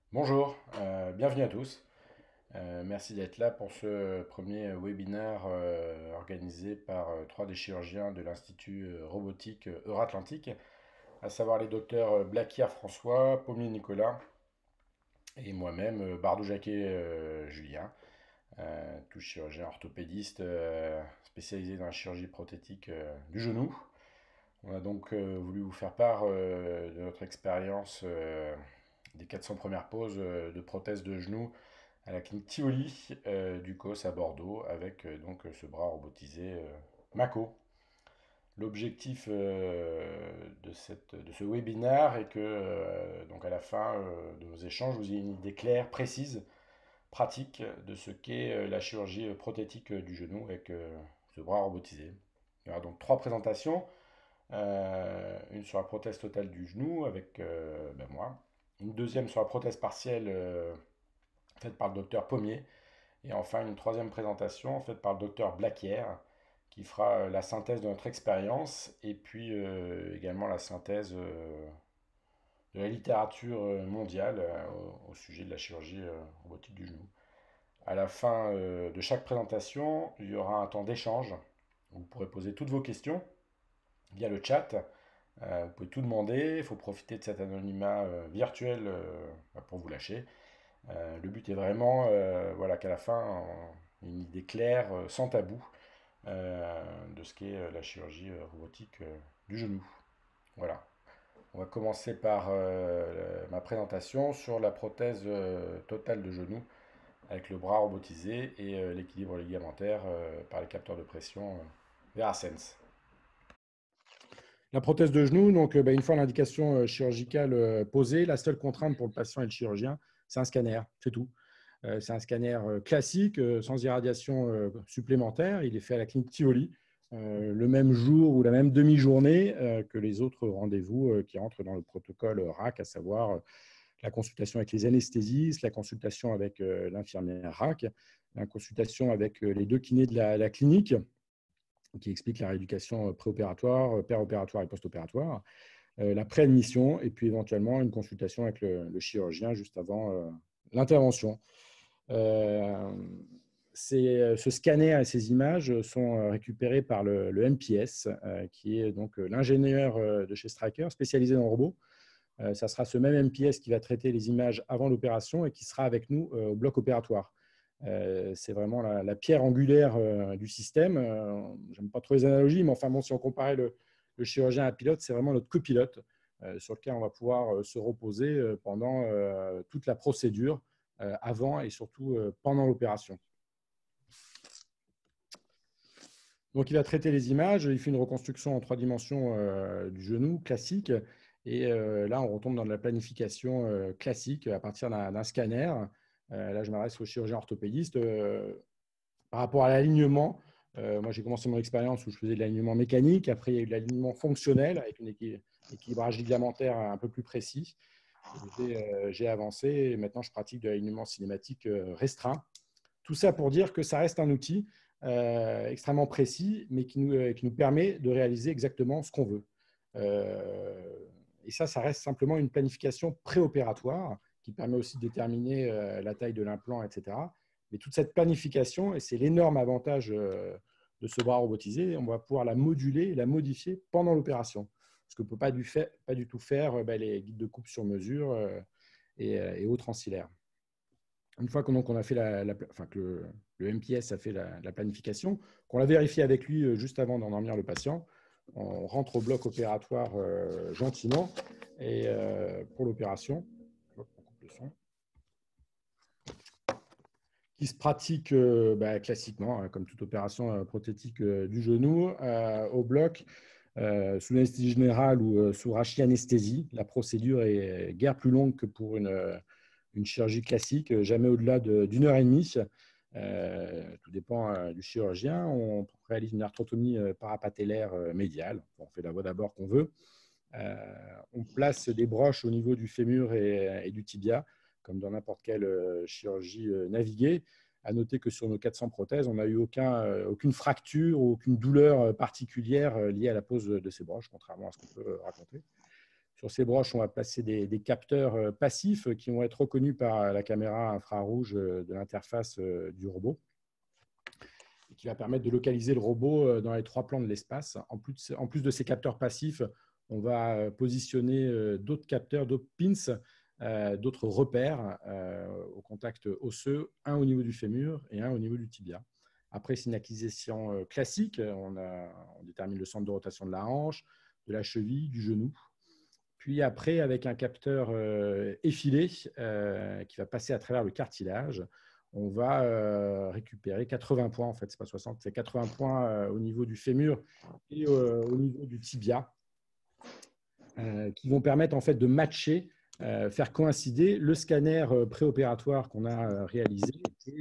Bonjour, bienvenue à tous. Merci d'être là pour ce premier webinaire organisé par trois des chirurgiens de l'Institut robotique Euratlantique, à savoir les docteurs Blaquier François, Pommier Nicolas et moi-même, Bardou-Jacquet Julien, tous chirurgiens orthopédistes spécialisés dans la chirurgie prothétique du genou. On a donc voulu vous faire part de notre expérience des 400 premières poses de prothèses de genoux à la clinique Tivoli du COS à Bordeaux avec donc ce bras robotisé Mako. L'objectif de ce webinaire est que donc à la fin de nos échanges, vous ayez une idée claire, précise, pratique de ce qu'est la chirurgie prothétique du genou avec ce bras robotisé. Il y aura donc trois présentations. Une sur la prothèse totale du genou avec moi. Une deuxième sur la prothèse partielle faite par le docteur Pommier. Et enfin, une troisième présentation faite par le docteur Blaquière, qui fera la synthèse de notre expérience et puis également la synthèse de la littérature mondiale au sujet de la chirurgie robotique du genou. À la fin de chaque présentation, il y aura un temps d'échange où vous pourrez poser toutes vos questions via le chat. Vous pouvez tout demander, il faut profiter de cet anonymat virtuel pour vous lâcher. Le but est vraiment voilà, qu'à la fin, on ait une idée claire, sans tabou, de ce qu'est la chirurgie robotique du genou. Voilà. On va commencer par ma présentation sur la prothèse totale de genou avec le bras robotisé et l'équilibre ligamentaire par les capteurs de pression Verasense. La prothèse de genou, donc une fois l'indication chirurgicale posée, la seule contrainte pour le patient et le chirurgien, c'est un scanner, c'est tout. C'est un scanner classique, sans irradiation supplémentaire. Il est fait à la clinique Tivoli, le même jour ou la même demi-journée que les autres rendez-vous qui entrent dans le protocole RAC, à savoir la consultation avec les anesthésistes, la consultation avec l'infirmière RAC, la consultation avec les deux kinés de la clinique, qui expliquent la rééducation préopératoire, péropératoire et post-opératoire, la préadmission et puis éventuellement une consultation avec le chirurgien juste avant l'intervention. Ce scanner et ces images sont récupérées par le MPS, qui est donc l'ingénieur de chez Stryker, spécialisé dans le robot. Ça sera ce même MPS qui va traiter les images avant l'opération et qui sera avec nous au bloc opératoire. C'est vraiment la pierre angulaire du système. J'aime pas trop les analogies, mais enfin bon, si on comparait le chirurgien à un pilote, c'est vraiment notre copilote sur lequel on va pouvoir se reposer pendant toute la procédure, avant et surtout pendant l'opération. Donc, il va traiter les images, il fait une reconstruction en 3 dimensions du genou classique. Et là, on retombe dans de la planification classique à partir d'un scanner. Là, je m'adresse au chirurgien orthopédiste. Par rapport à l'alignement, moi, j'ai commencé mon expérience où je faisais de l'alignement mécanique. Après, il y a eu de l'alignement fonctionnel avec un équilibrage ligamentaire un peu plus précis. J'ai avancé et maintenant, je pratique de l'alignement cinématique restreint. Tout ça pour dire que ça reste un outil extrêmement précis, mais qui nous permet de réaliser exactement ce qu'on veut. Et ça reste simplement une planification préopératoire qui permet aussi de déterminer la taille de l'implant, etc. Mais toute cette planification, et c'est l'énorme avantage de ce bras robotisé, on va pouvoir la moduler et la modifier pendant l'opération. Parce qu'on ne peut pas du tout faire les guides de coupe sur mesure et autres ancillaires. Une fois qu'on a fait que le MPS a fait la planification, qu'on l'a vérifié avec lui juste avant d'endormir le patient, on rentre au bloc opératoire gentiment et pour l'opération, on coupe le son, qui se pratique classiquement, comme toute opération prothétique du genou, au bloc, sous anesthésie générale ou sous rachianesthésie. La procédure est guère plus longue que pour une chirurgie classique, jamais au-delà d'une heure et demie. Tout dépend du chirurgien. On réalise une arthrotomie parapatellaire médiale. On fait la voie d'abord qu'on veut. On place des broches au niveau du fémur et du tibia, comme dans n'importe quelle chirurgie naviguée. À noter que sur nos 400 prothèses, on n'a eu aucune fracture ou aucune douleur particulière liée à la pose de ces broches, contrairement à ce qu'on peut raconter. Sur ces broches, on va placer des capteurs passifs qui vont être reconnus par la caméra infrarouge de l'interface du robot, et qui va permettre de localiser le robot dans les 3 plans de l'espace. En plus de ces capteurs passifs, on va positionner d'autres capteurs, d'autres pins, d'autres repères au contact osseux, un au niveau du fémur et un au niveau du tibia. Après, c'est une acquisition classique. On détermine le centre de rotation de la hanche, de la cheville, du genou. Puis après, avec un capteur effilé qui va passer à travers le cartilage, on va récupérer 80 points, en fait, ce n'est pas 60, c'est 80 points au niveau du fémur et au niveau du tibia, qui vont permettre en fait de matcher, faire coïncider le scanner préopératoire qu'on a réalisé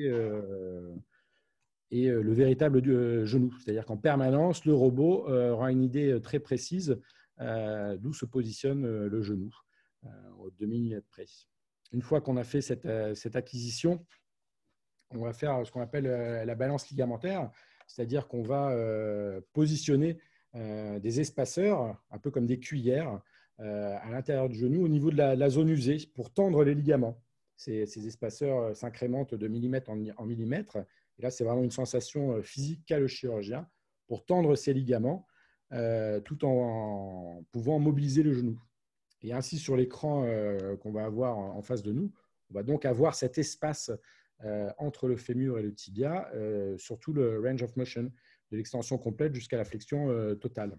et le véritable genou. C'est-à-dire qu'en permanence, le robot aura une idée très précise d'où se positionne le genou, au demi-millimètre près. Une fois qu'on a fait cette acquisition, on va faire ce qu'on appelle la balance ligamentaire, c'est-à-dire qu'on va positionner des espaceurs, un peu comme des cuillères, à l'intérieur du genou, au niveau de la zone usée, pour tendre les ligaments. Ces espaceurs s'incrémentent de millimètre en millimètre. Et là, c'est vraiment une sensation physique qu'a le chirurgien pour tendre ces ligaments, tout en pouvant mobiliser le genou. Et ainsi, sur l'écran qu'on va avoir en face de nous, on va donc avoir cet espace entre le fémur et le tibia, sur tout le range of motion, de l'extension complète jusqu'à la flexion totale.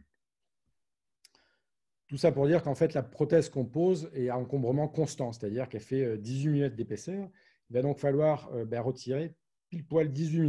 Tout ça pour dire qu'en fait, la prothèse qu'on pose est à encombrement constant, c'est-à-dire qu'elle fait 18 mm d'épaisseur. Il va donc falloir retirer pile poil 18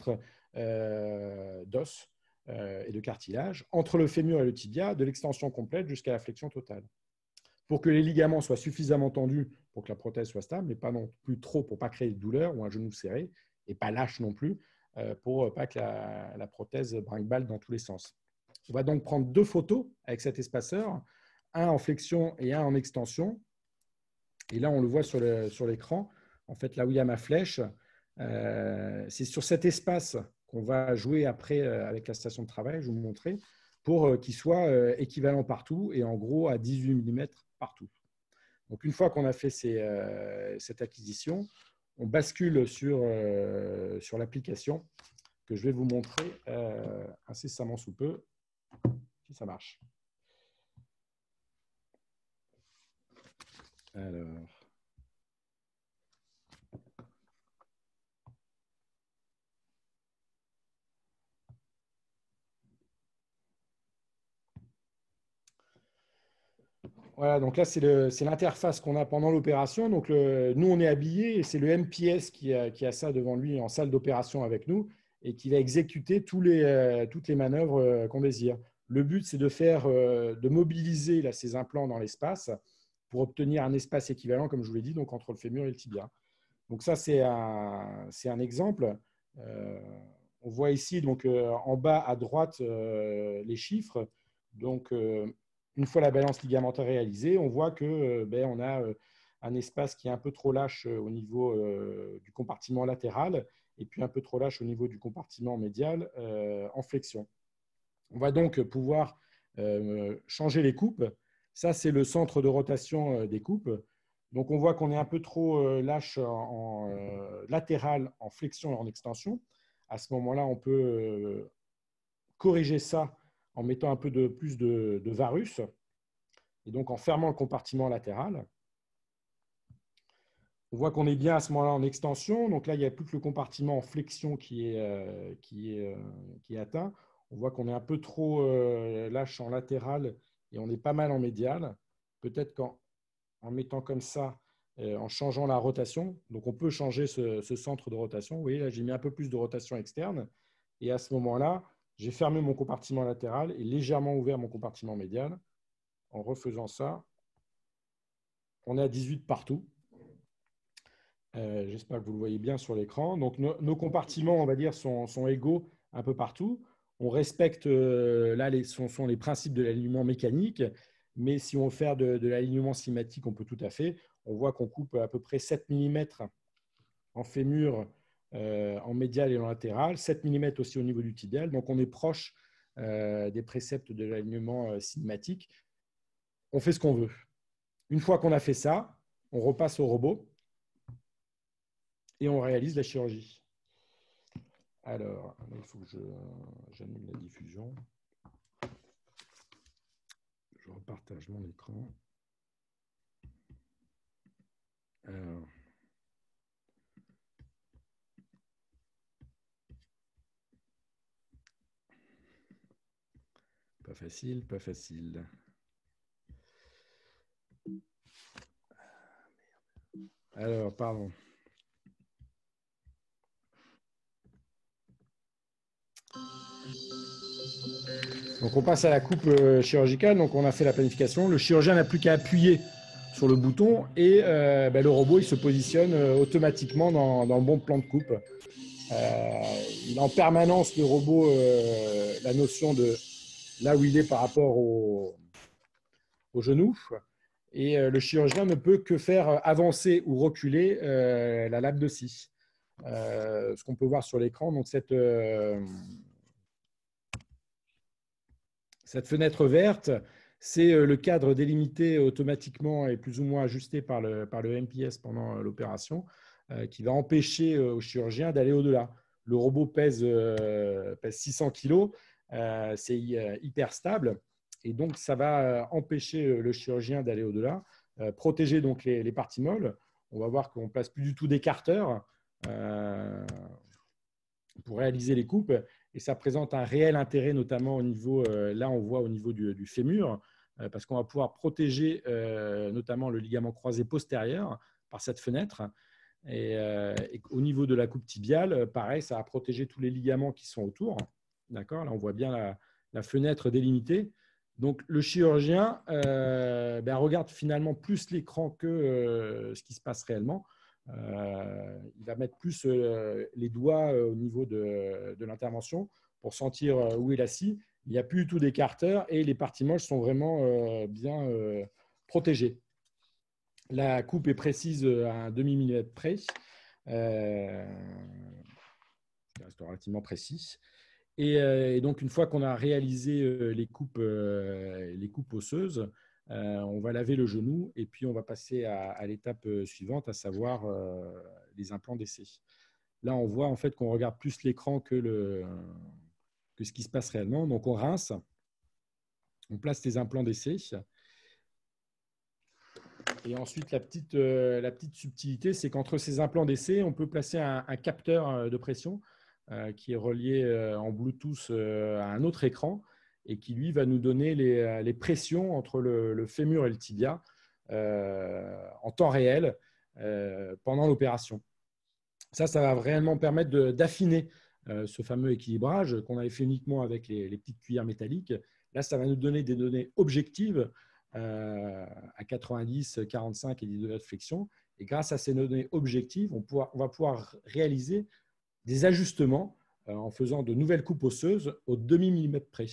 mm d'os et de cartilage entre le fémur et le tibia, de l'extension complète jusqu'à la flexion totale. Pour que les ligaments soient suffisamment tendus pour que la prothèse soit stable, mais pas non plus trop pour ne pas créer de douleur ou un genou serré, et pas lâche non plus, pour ne pas que la prothèse brinque-balle dans tous les sens. On va donc prendre 2 photos avec cet espaceur, un en flexion et un en extension. Et là, on le voit sur l'écran. En fait, là où il y a ma flèche, c'est sur cet espace qu'on va jouer après avec la station de travail, je vais vous montrer, pour qu'il soit équivalent partout et en gros à 18 mm partout. Donc, une fois qu'on a fait cette acquisition, on bascule sur l'application que je vais vous montrer incessamment sous peu, si ça marche. Alors. Voilà, donc là, c'est l'interface qu'on a pendant l'opération. Donc, nous, on est habillés et c'est le MPS qui a ça devant lui en salle d'opération avec nous et qui va exécuter toutes les manœuvres qu'on désire. Le but, c'est de mobiliser là, ces implants dans l'espace pour obtenir un espace équivalent, comme je vous l'ai dit, donc entre le fémur et le tibia. Donc ça, c'est un exemple. On voit ici, donc, en bas à droite, les chiffres. Donc, une fois la balance ligamentaire réalisée, on voit que on a un espace qui est un peu trop lâche au niveau du compartiment latéral et puis un peu trop lâche au niveau du compartiment médial en flexion. On va donc pouvoir changer les coupes. Ça, c'est le centre de rotation des coupes. Donc, on voit qu'on est un peu trop lâche en latéral, en flexion et en extension. À ce moment-là, on peut corriger ça en mettant un peu plus de varus et donc en fermant le compartiment latéral. On voit qu'on est bien à ce moment-là en extension. Donc là, il n'y a plus que le compartiment en flexion qui est atteint. On voit qu'on est un peu trop lâche en latéral et on est pas mal en médial. Peut-être qu'en mettant comme ça, en changeant la rotation, donc on peut changer ce centre de rotation. Vous voyez, là, j'ai mis un peu plus de rotation externe. Et à ce moment-là, j'ai fermé mon compartiment latéral et légèrement ouvert mon compartiment médial. En refaisant ça, on est à 18 partout. J'espère que vous le voyez bien sur l'écran. Donc, nos compartiments, on va dire, sont égaux un peu partout. On respecte, là, sont les principes de l'alignement mécanique. Mais si on veut faire de l'alignement cinématique, on peut tout à fait. On voit qu'on coupe à peu près 7 mm en fémur, en médial et en latéral, 7 mm aussi au niveau du tibial. Donc, on est proche des préceptes de l'alignement cinématique. on fait ce qu'on veut. Une fois qu'on a fait ça, on repasse au robot et on réalise la chirurgie. Alors, il faut que j'annule la diffusion. Je repartage mon écran. Alors, pas facile, pas facile. Alors, pardon. Donc, on passe à la coupe chirurgicale. Donc, on a fait la planification. Le chirurgien n'a plus qu'à appuyer sur le bouton et le robot il se positionne automatiquement dans le bon plan de coupe. Il a en permanence, le robot, la notion de là où il est par rapport au genou. Et le chirurgien ne peut que faire avancer ou reculer la lame de scie. Ce qu'on peut voir sur l'écran, donc cette fenêtre verte, c'est le cadre délimité automatiquement et plus ou moins ajusté par le MPS pendant l'opération, qui va empêcher au chirurgien d'aller au-delà. Le robot pèse 600 kg, c'est hyper stable, et donc ça va empêcher le chirurgien d'aller au-delà, protéger donc les parties molles. On va voir qu'on ne place plus du tout d'écarteur pour réaliser les coupes, et ça présente un réel intérêt, notamment au niveau, là on voit au niveau du fémur, parce qu'on va pouvoir protéger notamment le ligament croisé postérieur par cette fenêtre. Et au niveau de la coupe tibiale, pareil, ça va protéger tous les ligaments qui sont autour. D'accord ? Là, on voit bien la fenêtre délimitée. Donc, le chirurgien regarde finalement plus l'écran que ce qui se passe réellement. Il va mettre plus les doigts au niveau de l'intervention pour sentir où est la scie. Il n'y a plus du tout d'écarteur et les parties moches sont vraiment bien protégées. La coupe est précise à un demi-millimètre près. Ça reste relativement précis. Et donc, une fois qu'on a réalisé les coupes osseuses, on va laver le genou et puis on va passer à l'étape suivante, à savoir les implants d'essai. Là, on voit en fait qu'on regarde plus l'écran que ce qui se passe réellement. Donc, on rince, on place les implants d'essai. Et ensuite, la petite subtilité, c'est qu'entre ces implants d'essai, on peut placer un capteur de pression qui est relié en Bluetooth à un autre écran et qui, lui, va nous donner les pressions entre le fémur et le tibia en temps réel pendant l'opération. Ça va réellement permettre d'affiner ce fameux équilibrage qu'on avait fait uniquement avec les petites cuillères métalliques. Là, ça va nous donner des données objectives à 90, 45 et 10 degrés de flexion. Et grâce à ces données objectives, on va pouvoir réaliser des ajustements en faisant de nouvelles coupes osseuses au demi-millimètre près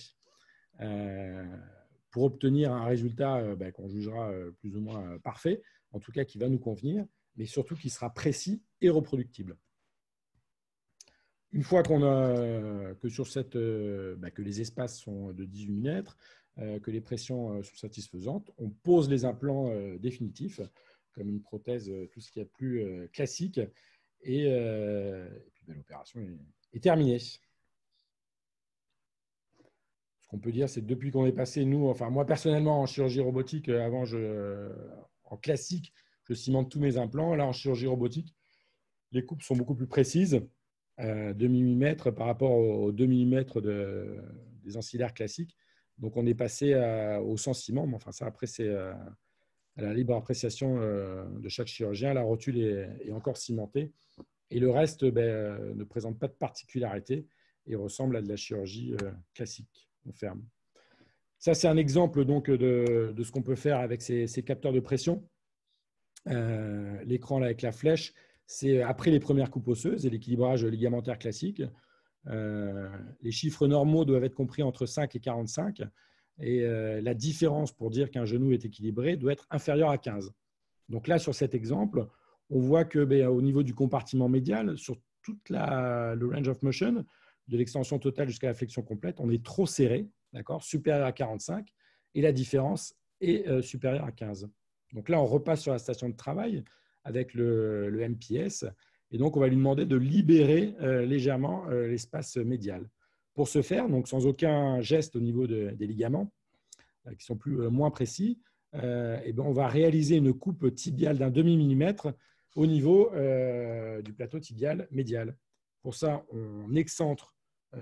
pour obtenir un résultat qu'on jugera plus ou moins parfait, en tout cas qui va nous convenir, mais surtout qui sera précis et reproductible. Une fois qu'on a que sur que les espaces sont de 18 mm, que les pressions sont satisfaisantes, on pose les implants définitifs, comme une prothèse, tout ce qu'il y a de plus classique, et puis l'opération est terminée. Ce qu'on peut dire, c'est que depuis qu'on est passé, moi personnellement en chirurgie robotique, avant en classique, je cimente tous mes implants. Là, en chirurgie robotique, les coupes sont beaucoup plus précises, 2 mm par rapport aux 2 mm des ancillaires classiques. Donc, on est passé au sans ciment, mais enfin, ça, après, c'est à la libre appréciation de chaque chirurgien. La rotule est encore cimentée et le reste ne présente pas de particularité et ressemble à de la chirurgie classique. On ferme. Ça, c'est un exemple donc, de ce qu'on peut faire avec ces capteurs de pression. L'écran là, avec la flèche, c'est après les premières coupes osseuses et l'équilibrage ligamentaire classique. Les chiffres normaux doivent être compris entre 5 et 45. Et la différence pour dire qu'un genou est équilibré doit être inférieure à 15. Donc là, sur cet exemple, on voit que au niveau du compartiment médial, sur toute le range of motion, de l'extension totale jusqu'à la flexion complète, on est trop serré, d'accord, supérieur à 45. Et la différence est supérieur à 15. Donc là, on repasse sur la station de travail avec le MPS. Et donc, on va lui demander de libérer légèrement l'espace médial. Pour ce faire, donc sans aucun geste au niveau des ligaments, qui sont moins précis, et ben on va réaliser une coupe tibiale d'un demi-millimètre au niveau du plateau tibial médial. Pour ça, on excentre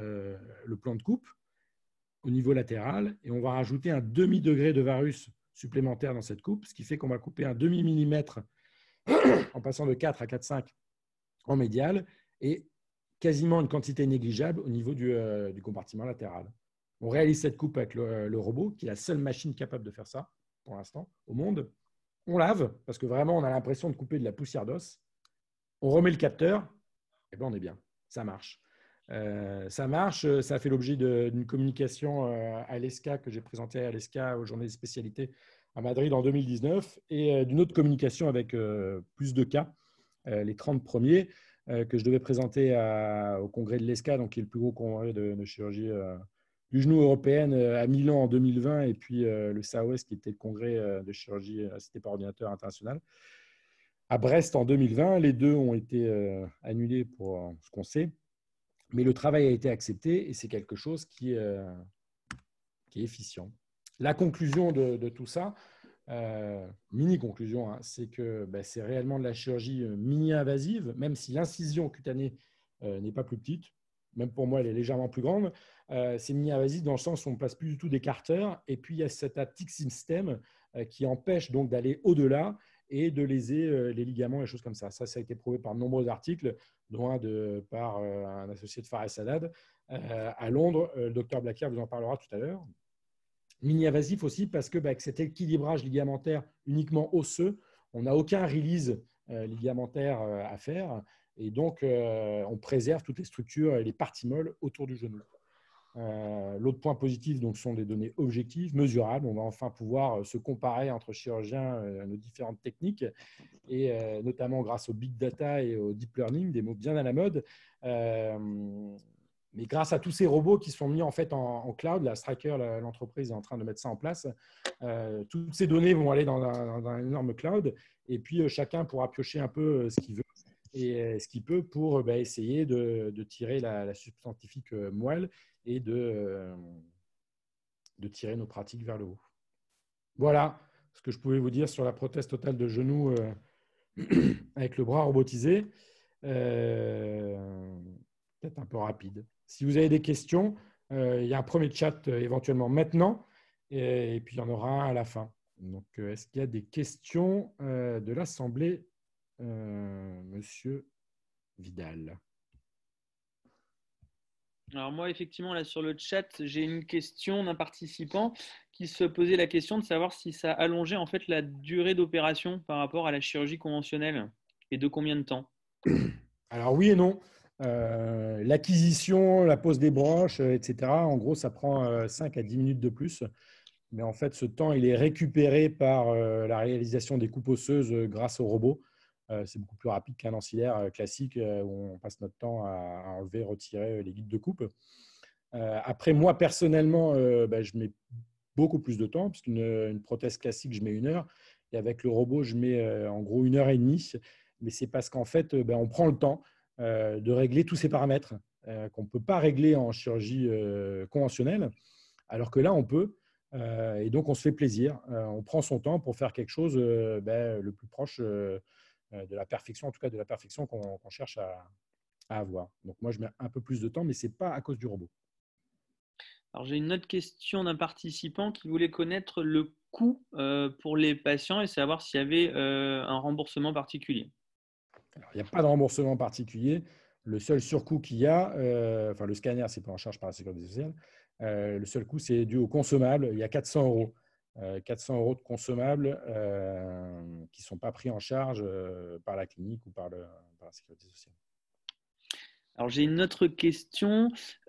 le plan de coupe au niveau latéral et on va rajouter un demi-degré de varus supplémentaire dans cette coupe, ce qui fait qu'on va couper un demi-millimètre en passant de 4 à 4,5 en médial et quasiment une quantité négligeable au niveau du compartiment latéral. On réalise cette coupe avec le robot, qui est la seule machine capable de faire ça pour l'instant au monde. On lave, parce que vraiment, on a l'impression de couper de la poussière d'os. On remet le capteur, et bien on est bien. Ça marche. Ça marche. Ça a fait l'objet d'une communication à l'ESCA que j'ai présentée à l'ESCA aux journées de spécialité à Madrid en 2019 et d'une autre communication avec plus de cas, les 30 premiers, que je devais présenter au congrès de l'ESCA, donc qui est le plus gros congrès de chirurgie du genou européenne à Milan en 2020 et puis le SAOS qui était le congrès de chirurgie assistée par ordinateur international à Brest en 2020. Les deux ont été annulés pour ce qu'on sait, mais le travail a été accepté et c'est quelque chose qui est efficient. La conclusion de tout ça, mini-conclusion, hein, c'est que c'est réellement de la chirurgie mini-invasive, même si l'incision cutanée n'est pas plus petite. Même pour moi, elle est légèrement plus grande. C'est mini-invasif dans le sens où on ne place plus du tout d'écarteur. Et puis, il y a cet haptic system qui empêche donc d'aller au-delà et de léser les ligaments et choses comme ça. Ça a été prouvé par de nombreux articles, dont un par un associé de Fares Haddad à Londres. Le docteur Blacker vous en parlera tout à l'heure. Mini-invasif aussi parce que cet équilibrage ligamentaire uniquement osseux, on n'a aucun release ligamentaire à faire. Et donc, on préserve toutes les structures et les parties molles autour du genou. L'autre point positif donc, sont des données objectives, mesurables. On va enfin pouvoir se comparer entre chirurgiens nos différentes techniques, et notamment grâce au big data et au deep learning, des mots bien à la mode. Mais grâce à tous ces robots qui sont mis en fait en cloud, la Stryker, l'entreprise est en train de mettre ça en place. Toutes ces données vont aller dans un énorme cloud, et puis chacun pourra piocher un peu ce qu'il veut et ce qu'il peut pour essayer de tirer la substantifique moelle et de tirer nos pratiques vers le haut. Voilà ce que je pouvais vous dire sur la prothèse totale de genou avec le bras robotisé. Peut-être un peu rapide. Si vous avez des questions, il y a un premier chat éventuellement maintenant et puis il y en aura un à la fin. Donc, est-ce qu'il y a des questions de l'Assemblée, Monsieur Vidal? Alors moi, effectivement, là sur le chat, j'ai une question d'un participant qui se posait la question de savoir si ça allongeait en fait la durée d'opération par rapport à la chirurgie conventionnelle et de combien de temps? Alors oui et non. L'acquisition, la pose des broches, etc., en gros, ça prend 5 à 10 minutes de plus. Mais en fait, ce temps, il est récupéré par la réalisation des coupes osseuses grâce au robot. C'est beaucoup plus rapide qu'un ancillaire classique où on passe notre temps à enlever, retirer les guides de coupe. Après, moi, personnellement, je mets beaucoup plus de temps, puisqu'une prothèse classique, je mets 1 heure. Et avec le robot, je mets en gros 1 heure et demie. Mais c'est parce qu'en fait, on prend le temps de régler tous ces paramètres qu'on ne peut pas régler en chirurgie conventionnelle, alors que là, on peut. Et donc, on se fait plaisir. On prend son temps pour faire quelque chose le plus proche de la perfection, en tout cas de la perfection qu'on cherche à avoir. Donc, moi, je mets un peu plus de temps, mais ce n'est pas à cause du robot. Alors j'ai une autre question d'un participant qui voulait connaître le coût pour les patients et savoir s'il y avait un remboursement particulier. Alors, il n'y a pas de remboursement particulier. Le seul surcoût qu'il y a, le scanner, c'est pas en charge par la sécurité sociale. Le seul coût, c'est dû au consommable. Il y a 400 euros. 400 euros de consommables qui ne sont pas pris en charge par la clinique ou par la sécurité sociale. Alors j'ai une autre question.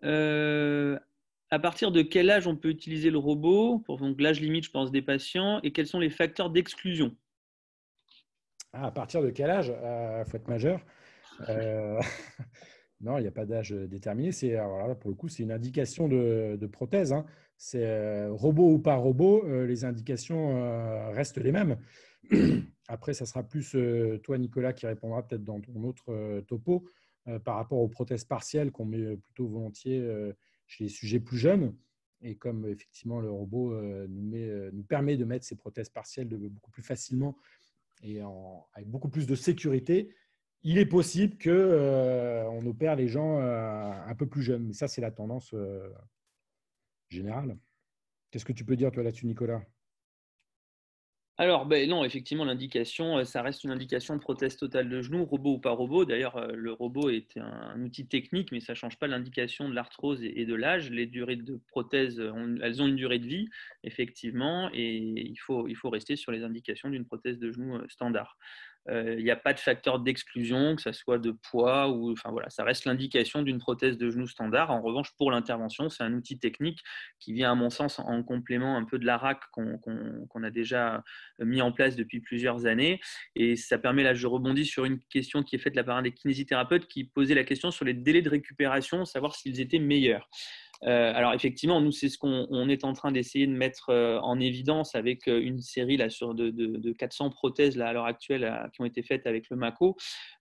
À partir de quel âge on peut utiliser le robot pour donc l'âge limite, je pense, des patients et quels sont les facteurs d'exclusion? À partir de quel âge? Il faut être majeur. Non, il n'y a pas d'âge déterminé. Alors là, pour le coup, c'est une indication de prothèse, hein. C'est robot ou pas robot, les indications restent les mêmes. Après, ça sera plus toi, Nicolas, qui répondra peut-être dans ton autre topo par rapport aux prothèses partielles qu'on met plutôt volontiers chez les sujets plus jeunes. Et comme effectivement le robot nous permet de mettre ces prothèses partielles beaucoup plus facilement et avec beaucoup plus de sécurité, il est possible qu'on opère les gens un peu plus jeunes. Mais ça, c'est la tendance générale. Qu'est-ce que tu peux dire, toi, là-dessus, Nicolas? Alors, ben non, effectivement, l'indication, ça reste une indication de prothèse totale de genou, robot ou pas robot. D'ailleurs, le robot est un outil technique, mais ça ne change pas l'indication de l'arthrose et de l'âge. Les durées de prothèse, elles ont une durée de vie, effectivement, et il faut rester sur les indications d'une prothèse de genou standard. Il n'y a pas de facteur d'exclusion, que ce soit de poids ou, enfin voilà, ça reste l'indication d'une prothèse de genou standard. En revanche, pour l'intervention, c'est un outil technique qui vient, à mon sens, en complément un peu de la RAC qu'on a déjà mis en place depuis plusieurs années. Et ça permet, là, je rebondis sur une question qui est faite de la part des kinésithérapeutes qui posait la question sur les délais de récupération, savoir s'ils étaient meilleurs. Alors effectivement, nous, c'est ce qu'on est en train d'essayer de mettre en évidence avec une série là, de 400 prothèses là, à l'heure actuelle qui ont été faites avec le Mako.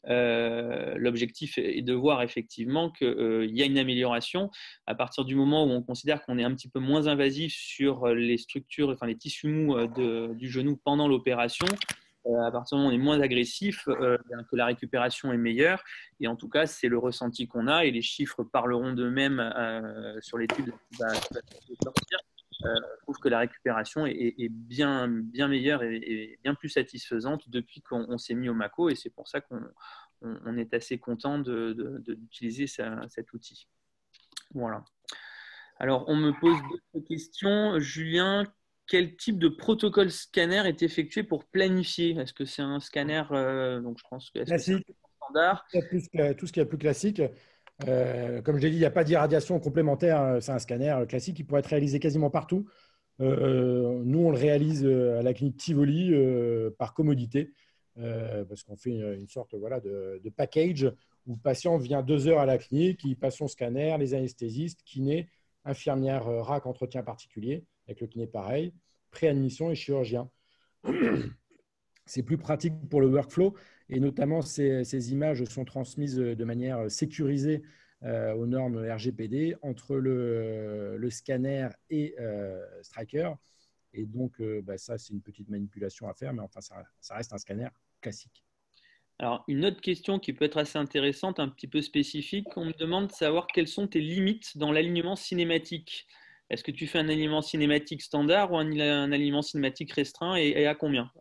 L'objectif est de voir effectivement qu'il y a une amélioration à partir du moment où on considère qu'on est un petit peu moins invasif sur les structures, enfin les tissus mous du genou pendant l'opération. À partir du moment où on est moins agressif, que la récupération est meilleure. Et en tout cas, c'est le ressenti qu'on a et les chiffres parleront d'eux-mêmes sur l'étude qui va sortir. Je trouve que la récupération est bien meilleure et bien plus satisfaisante depuis qu'on s'est mis au Mako et c'est pour ça qu'on est assez content d'utiliser cet outil. Voilà. Alors, on me pose d'autres questions. Julien, quel type de protocole scanner est effectué pour planifier? Est-ce que c'est un scanner, donc je pense que est-ce que c'est un Classique. standard? Tout ce qui est plus classique. Comme je l'ai dit, il n'y a pas d'irradiation complémentaire. C'est un scanner classique qui pourrait être réalisé quasiment partout. Nous, on le réalise à la clinique Tivoli par commodité parce qu'on fait une sorte voilà, de package où le patient vient 2 heures à la clinique, il passe son scanner, les anesthésistes, kiné, infirmière RAC, entretien particulier, avec le kiné pareil, préadmission et chirurgien. C'est plus pratique pour le workflow et notamment ces images sont transmises de manière sécurisée aux normes RGPD entre le scanner et Stryker. Et donc, ça, c'est une petite manipulation à faire, mais enfin, ça reste un scanner classique. Alors, une autre question qui peut être assez intéressante, un petit peu spécifique, on me demande de savoir quelles sont tes limites dans l'alignement cinématique. Est-ce que tu fais un alignement cinématique standard ou un alignement cinématique restreint et à combien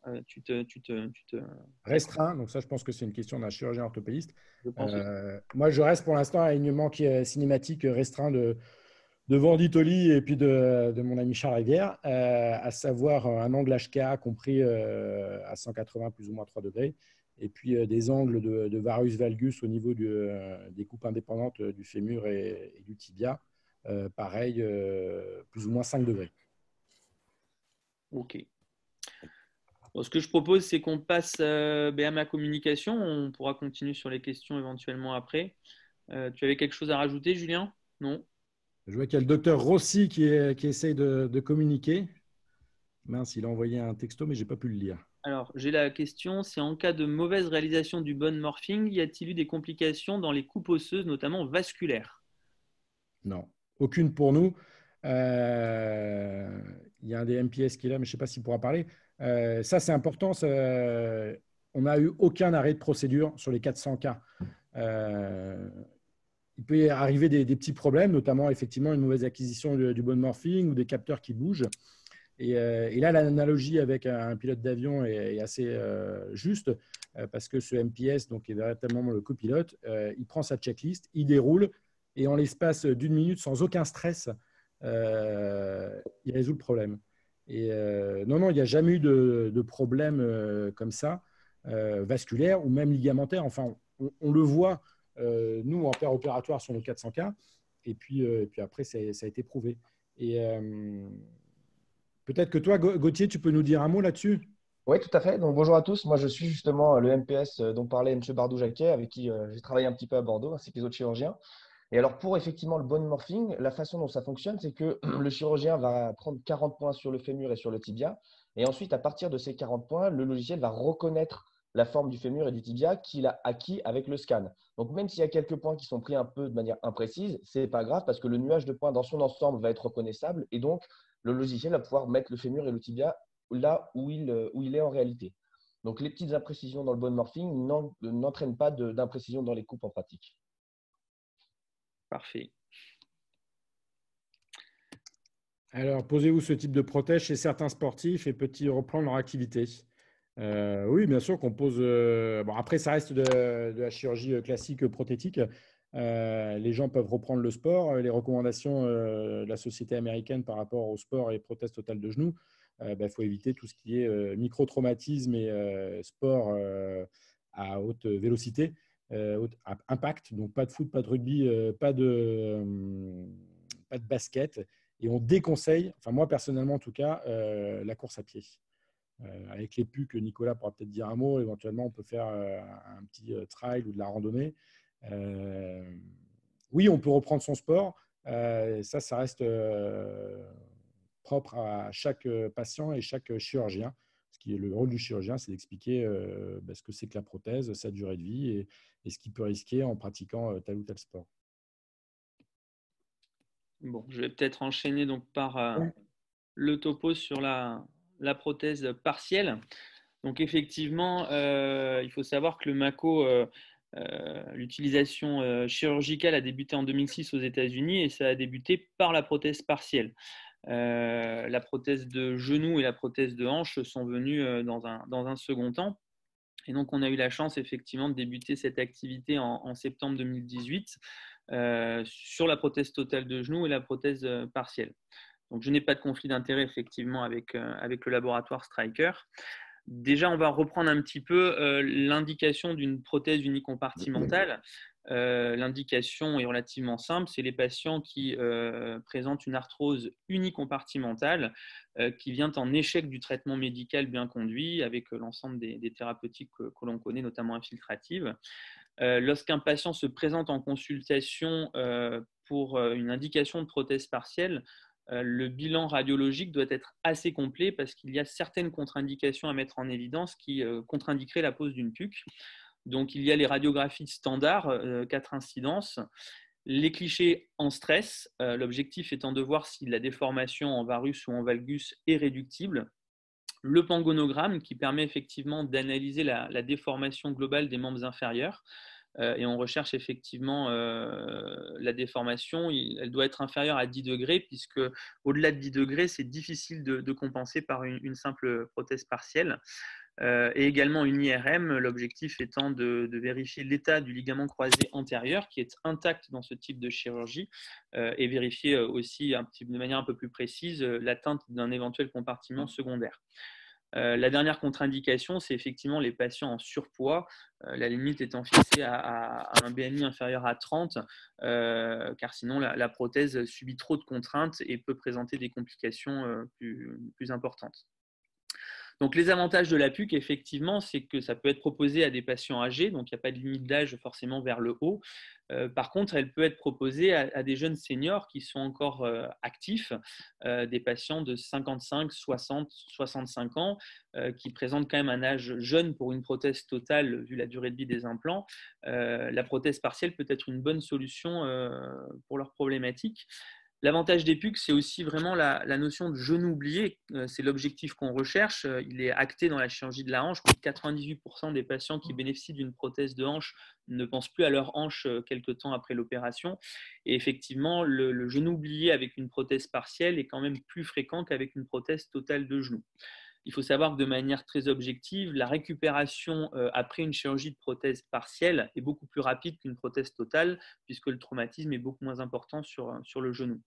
Restreint, donc ça, je pense que c'est une question d'un chirurgien orthopédiste. Je pense aussi. Moi, je reste pour l'instant à un alignement qui est cinématique restreint de Vanditoli et puis de mon ami Charles Rivière, à savoir un angle HKA compris à 180 plus ou moins 3 degrés, et puis des angles de varus valgus au niveau des coupes indépendantes du fémur et du tibia, pareil, plus ou moins 5 degrés. Ok. Bon, ce que je propose, c'est qu'on passe à ma communication. On pourra continuer sur les questions éventuellement après. Tu avais quelque chose à rajouter, Julien? Non? Je vois qu'il y a le docteur Rossi qui essaye de communiquer. Mince, il a envoyé un texto, mais je n'ai pas pu le lire. Alors, j'ai la question, c'est en cas de mauvaise réalisation du bone morphing, y a-t-il eu des complications dans les coupes osseuses, notamment vasculaires? Non, aucune pour nous. Il y a un des MPS qui est là, mais je ne sais pas s'il pourra parler. Ça, c'est important. On n'a eu aucun arrêt de procédure sur les 400 cas. Il peut y arriver des petits problèmes, notamment effectivement une mauvaise acquisition du bone morphing ou des capteurs qui bougent. Et là, l'analogie avec un pilote d'avion est assez juste parce que ce MPS, donc, qui est véritablement le copilote, il prend sa checklist, il déroule et en l'espace d'une minute, sans aucun stress, il résout le problème. Et non, il n'y a jamais eu de problème comme ça, vasculaire ou même ligamentaire. Enfin, on le voit, nous, en père opératoire sur nos 400 cas, et puis après, ça a été prouvé. Et peut-être que toi, Gauthier, tu peux nous dire un mot là-dessus? Oui, tout à fait. Donc, bonjour à tous. Moi, je suis justement le MPS dont parlait M. Bardou-Jacquet, avec qui j'ai travaillé un petit peu à Bordeaux, ainsi que les autres chirurgiens. Et alors, pour effectivement le bone morphing, la façon dont ça fonctionne, c'est que le chirurgien va prendre 40 points sur le fémur et sur le tibia. Et ensuite, à partir de ces 40 points, le logiciel va reconnaître la forme du fémur et du tibia qu'il a acquis avec le scan. Donc, même s'il y a quelques points qui sont pris un peu de manière imprécise, c'est pas grave parce que le nuage de points dans son ensemble va être reconnaissable. Et donc, le logiciel va pouvoir mettre le fémur et le tibia là où il est en réalité. Donc, les petites imprécisions dans le bone morphing n'entraînent pas d'imprécision dans les coupes en pratique. Parfait. Alors, posez-vous ce type de prothèse chez certains sportifs et peut-il reprendre leur activité? Oui, bien sûr qu'on pose. Bon, après, ça reste de la chirurgie classique prothétique. Les gens peuvent reprendre le sport. Les recommandations de la société américaine par rapport au sport et prothèse totale de genou, faut éviter tout ce qui est micro-traumatisme et sport à haute vélocité, à impact. Donc, pas de foot, pas de rugby, pas de basket. Et on déconseille, enfin moi personnellement en tout cas, la course à pied. Avec les PU que Nicolas pourra peut-être dire un mot, éventuellement on peut faire un petit trail ou de la randonnée. Oui, on peut reprendre son sport. Ça reste propre à chaque patient et chaque chirurgien. Ce qui est le rôle du chirurgien, c'est d'expliquer ce que c'est que la prothèse, sa durée de vie et ce qu'il peut risquer en pratiquant tel ou tel sport. Bon, je vais peut-être enchaîner donc par Oui. le topo sur la prothèse partielle. Donc effectivement, il faut savoir que le Mako, l'utilisation chirurgicale a débuté en 2006 aux États-Unis et ça a débuté par la prothèse partielle. La prothèse de genou et la prothèse de hanche sont venues dans un second temps. Et donc, on a eu la chance effectivement de débuter cette activité en septembre 2018 sur la prothèse totale de genou et la prothèse partielle. Donc, je n'ai pas de conflit d'intérêt effectivement avec le laboratoire Stryker. Déjà, on va reprendre un petit peu l'indication d'une prothèse unicompartimentale. L'indication est relativement simple, c'est les patients qui présentent une arthrose unicompartimentale qui vient en échec du traitement médical bien conduit avec l'ensemble des thérapeutiques que l'on connaît, notamment infiltratives. Lorsqu'un patient se présente en consultation pour une indication de prothèse partielle, le bilan radiologique doit être assez complet parce qu'il y a certaines contre-indications à mettre en évidence qui contre-indiqueraient la pose d'une PUC. Donc, il y a les radiographies standards, 4 incidences, les clichés en stress, l'objectif étant de voir si la déformation en varus ou en valgus est réductible. Le pangonogramme qui permet effectivement d'analyser la déformation globale des membres inférieurs. Et on recherche effectivement la déformation, elle doit être inférieure à 10 degrés, puisque au-delà de 10 degrés, c'est difficile de compenser par une simple prothèse partielle. Et également une IRM, l'objectif étant de vérifier l'état du ligament croisé antérieur qui est intact dans ce type de chirurgie et vérifier aussi de manière un peu plus précise l'atteinte d'un éventuel compartiment secondaire. La dernière contre-indication, c'est effectivement les patients en surpoids, la limite étant fixée à un BMI inférieur à 30, car sinon la prothèse subit trop de contraintes et peut présenter des complications plus importantes. Donc, les avantages de la PUC, effectivement, c'est que ça peut être proposé à des patients âgés, donc il n'y a pas de limite d'âge forcément vers le haut. Par contre, elle peut être proposée à des jeunes seniors qui sont encore actifs, des patients de 55, 60, 65 ans, qui présentent quand même un âge jeune pour une prothèse totale vu la durée de vie des implants. La prothèse partielle peut être une bonne solution pour leurs problématiques. L'avantage des PUC, c'est aussi vraiment la notion de genou oublié. C'est l'objectif qu'on recherche. Il est acté dans la chirurgie de la hanche. 98% des patients qui bénéficient d'une prothèse de hanche ne pensent plus à leur hanche quelques temps après l'opération. Et effectivement, le genou oublié avec une prothèse partielle est quand même plus fréquent qu'avec une prothèse totale de genou. Il faut savoir que de manière très objective, la récupération après une chirurgie de prothèse partielle est beaucoup plus rapide qu'une prothèse totale, puisque le traumatisme est beaucoup moins important sur le genou.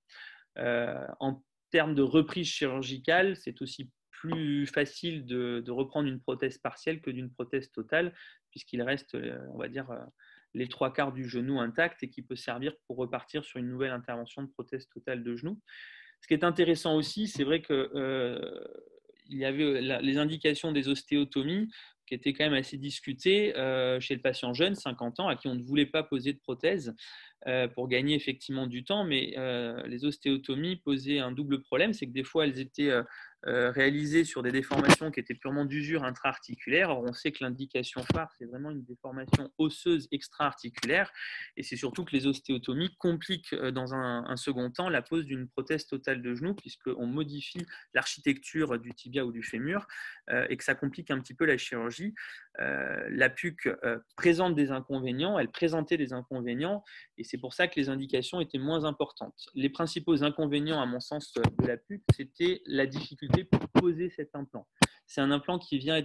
En termes de reprise chirurgicale, c'est aussi plus facile de reprendre une prothèse partielle que d'une prothèse totale, puisqu'il reste, on va dire, les 3/4 du genou intact et qui peut servir pour repartir sur une nouvelle intervention de prothèse totale de genou. Ce qui est intéressant aussi, c'est vrai qu'il il y avait les indications des ostéotomies qui étaient quand même assez discutées chez le patient jeune, 50 ans, à qui on ne voulait pas poser de prothèse pour gagner effectivement du temps. Mais les ostéotomies posaient un double problème, c'est que des fois, elles étaient réalisées sur des déformations qui étaient purement d'usure intra-articulaire. Or, on sait que l'indication phare, c'est vraiment une déformation osseuse extra-articulaire. Et c'est surtout que les ostéotomies compliquent dans un second temps la pose d'une prothèse totale de genou, puisqu'on modifie l'architecture du tibia ou du fémur et que ça complique un petit peu la chirurgie. La PUC présente des inconvénients, elle présentait des inconvénients, et c'est pour ça que les indications étaient moins importantes. Les principaux inconvénients, à mon sens, de la PUC, c'était la difficulté pour poser cet implant. C'est un implant qui vient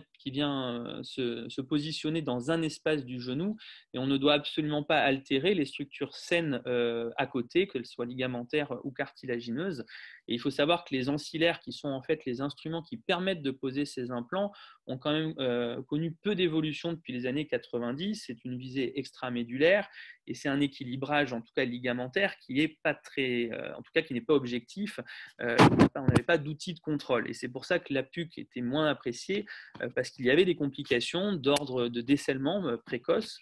se positionner dans un espace du genou et on ne doit absolument pas altérer les structures saines à côté, qu'elles soient ligamentaires ou cartilagineuses. Et il faut savoir que les ancillaires, qui sont en fait les instruments qui permettent de poser ces implants, ont quand même connu peu d'évolution depuis les années 90. C'est une visée extramédulaire et c'est un équilibrage, en tout cas ligamentaire, qui est pas très, en tout cas qui n'est pas objectif. On n'avait pas d'outil de contrôle et c'est pour ça que la PUC était moins appréciée parce qu'il y avait des complications d'ordre de décèlement précoce.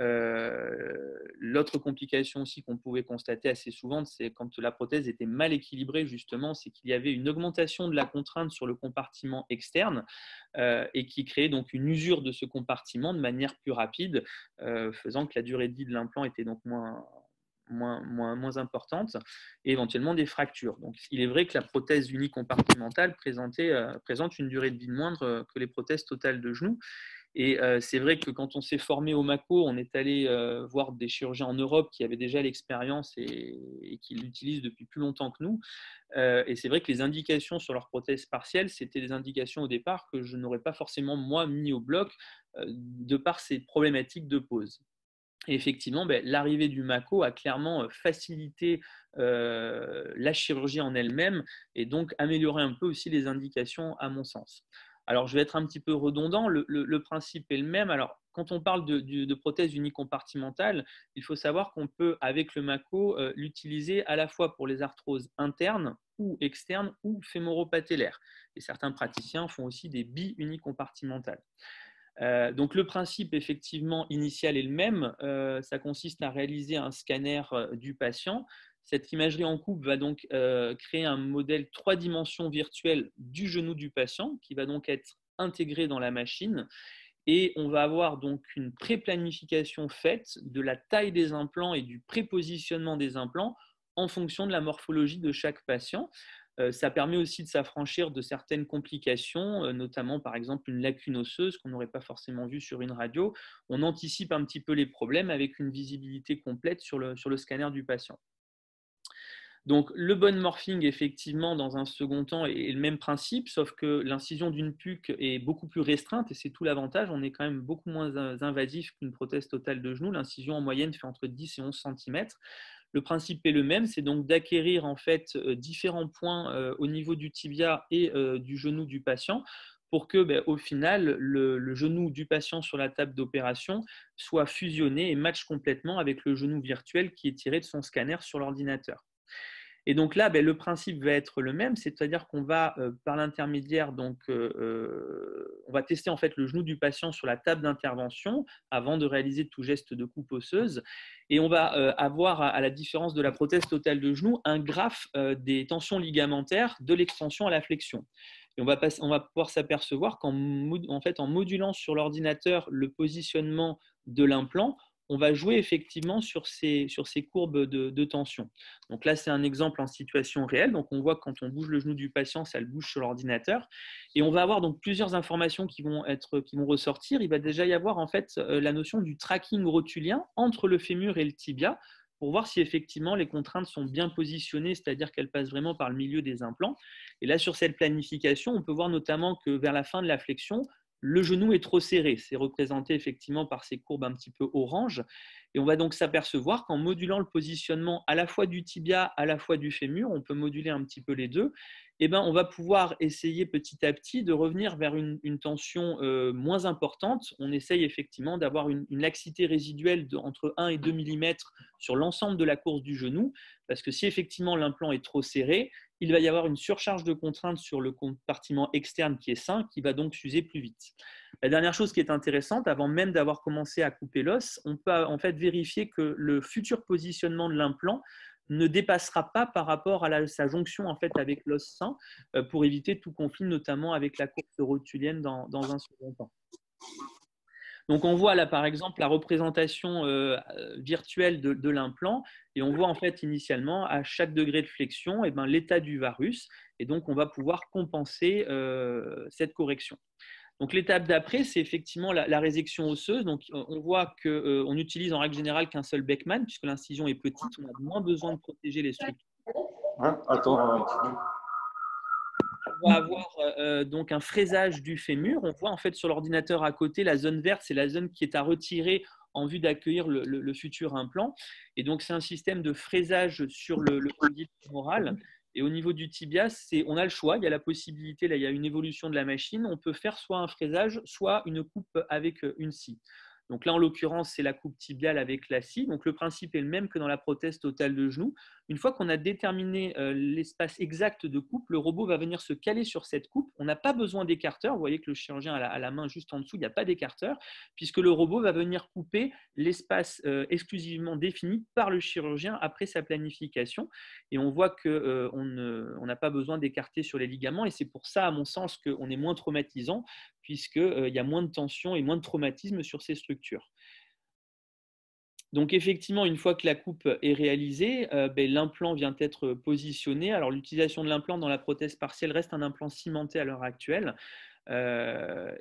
L'autre complication aussi qu'on pouvait constater assez souvent, c'est quand la prothèse était mal équilibrée, justement, c'est qu'il y avait une augmentation de la contrainte sur le compartiment externe et qui créait donc une usure de ce compartiment de manière plus rapide, faisant que la durée de vie de l'implant était donc moins importante et éventuellement des fractures. Donc, il est vrai que la prothèse unicompartimentale présente une durée de vie moindre que les prothèses totales de genoux. Et c'est vrai que quand on s'est formé au Mako, on est allé voir des chirurgiens en Europe qui avaient déjà l'expérience et qui l'utilisent depuis plus longtemps que nous. Et c'est vrai que les indications sur leur prothèse partielle, c'était des indications au départ que je n'aurais pas forcément moi mis au bloc de par ces problématiques de pose. Et effectivement, l'arrivée du Mako a clairement facilité la chirurgie en elle-même et donc amélioré un peu aussi les indications à mon sens. Alors, je vais être un petit peu redondant, le principe est le même. Alors, quand on parle de prothèse unicompartimentale, il faut savoir qu'on peut, avec le Mako, l'utiliser à la fois pour les arthroses internes ou externes ou fémoro-patellaires. Et certains praticiens font aussi des bi-unicompartimentales. Donc le principe effectivement initial est le même, ça consiste à réaliser un scanner du patient. Cette imagerie en coupe va donc créer un modèle 3 dimensions virtuel du genou du patient qui va donc être intégré dans la machine et on va avoir donc une pré-planification faite de la taille des implants et du prépositionnement des implants en fonction de la morphologie de chaque patient. Ça permet aussi de s'affranchir de certaines complications, notamment par exemple une lacune osseuse qu'on n'aurait pas forcément vue sur une radio. On anticipe un petit peu les problèmes avec une visibilité complète sur le scanner du patient. Donc le bone morphing, effectivement, dans un second temps, est le même principe, sauf que l'incision d'une PUC est beaucoup plus restreinte et c'est tout l'avantage. On est quand même beaucoup moins invasif qu'une prothèse totale de genou. L'incision en moyenne fait entre 10 et 11 cm. Le principe est le même, c'est donc d'acquérir en fait différents points au niveau du tibia et du genou du patient pour que, au final, le genou du patient sur la table d'opération soit fusionné et matche complètement avec le genou virtuel qui est tiré de son scanner sur l'ordinateur. Et donc là, le principe va être le même, c'est-à-dire qu'on va, par l'intermédiaire, donc, on va tester en fait le genou du patient sur la table d'intervention avant de réaliser tout geste de coupe osseuse. Et on va avoir, à la différence de la prothèse totale de genou, un graphe des tensions ligamentaires de l'extension à la flexion. Et on va pouvoir s'apercevoir qu'en modulant sur l'ordinateur le positionnement de l'implant, on va jouer effectivement sur ces courbes de tension. Donc là, c'est un exemple en situation réelle. Donc on voit que quand on bouge le genou du patient, ça le bouge sur l'ordinateur. Et on va avoir donc plusieurs informations qui vont ressortir. Il va déjà y avoir en fait la notion du tracking rotulien entre le fémur et le tibia pour voir si effectivement les contraintes sont bien positionnées, c'est-à-dire qu'elles passent vraiment par le milieu des implants. Et là, sur cette planification, on peut voir notamment que vers la fin de la flexion, le genou est trop serré. C'est représenté effectivement par ces courbes un petit peu orange. Et on va donc s'apercevoir qu'en modulant le positionnement à la fois du tibia, à la fois du fémur, on peut moduler un petit peu les deux. eh ben, on va pouvoir essayer petit à petit de revenir vers une tension moins importante. On essaye effectivement d'avoir une laxité résiduelle entre 1 et 2 mm sur l'ensemble de la course du genou, parce que si effectivement l'implant est trop serré, il va y avoir une surcharge de contrainte sur le compartiment externe qui est sain, qui va donc s'user plus vite. La dernière chose qui est intéressante, avant même d'avoir commencé à couper l'os, on peut en fait vérifier que le futur positionnement de l'implant ne dépassera pas par rapport à sa jonction en fait avec l'os sain pour éviter tout conflit, notamment avec la courbe rotulienne dans un second temps. Donc on voit là par exemple la représentation virtuelle de l'implant et on voit en fait initialement à chaque degré de flexion eh ben, l'état du varus et donc on va pouvoir compenser cette correction. Donc l'étape d'après, c'est effectivement la résection osseuse. Donc on voit qu'on utilise en règle générale qu'un seul Beckman puisque l'incision est petite, on a moins besoin de protéger les structures. Attends. On va avoir donc un fraisage du fémur. On voit en fait sur l'ordinateur à côté, la zone verte, c'est la zone qui est à retirer en vue d'accueillir le futur implant. Et donc c'est un système de fraisage sur le condyle fémoral. Et au niveau du tibia, on a le choix, il y a la possibilité, là il y a une évolution de la machine, on peut faire soit un fraisage, soit une coupe avec une scie. Donc là, en l'occurrence, c'est la coupe tibiale avec la scie. Donc le principe est le même que dans la prothèse totale de genou. Une fois qu'on a déterminé l'espace exact de coupe, le robot va venir se caler sur cette coupe. On n'a pas besoin d'écarteur. Vous voyez que le chirurgien a la main juste en dessous, il n'y a pas d'écarteur, puisque le robot va venir couper l'espace exclusivement défini par le chirurgien après sa planification. Et on voit qu'on n'a pas besoin d'écarter sur les ligaments. Et c'est pour ça, à mon sens, qu'on est moins traumatisant, puisqu'il y a moins de tension et moins de traumatisme sur ces structures. Donc effectivement, une fois que la coupe est réalisée, l'implant vient être positionné. Alors l'utilisation de l'implant dans la prothèse partielle reste un implant cimenté à l'heure actuelle. On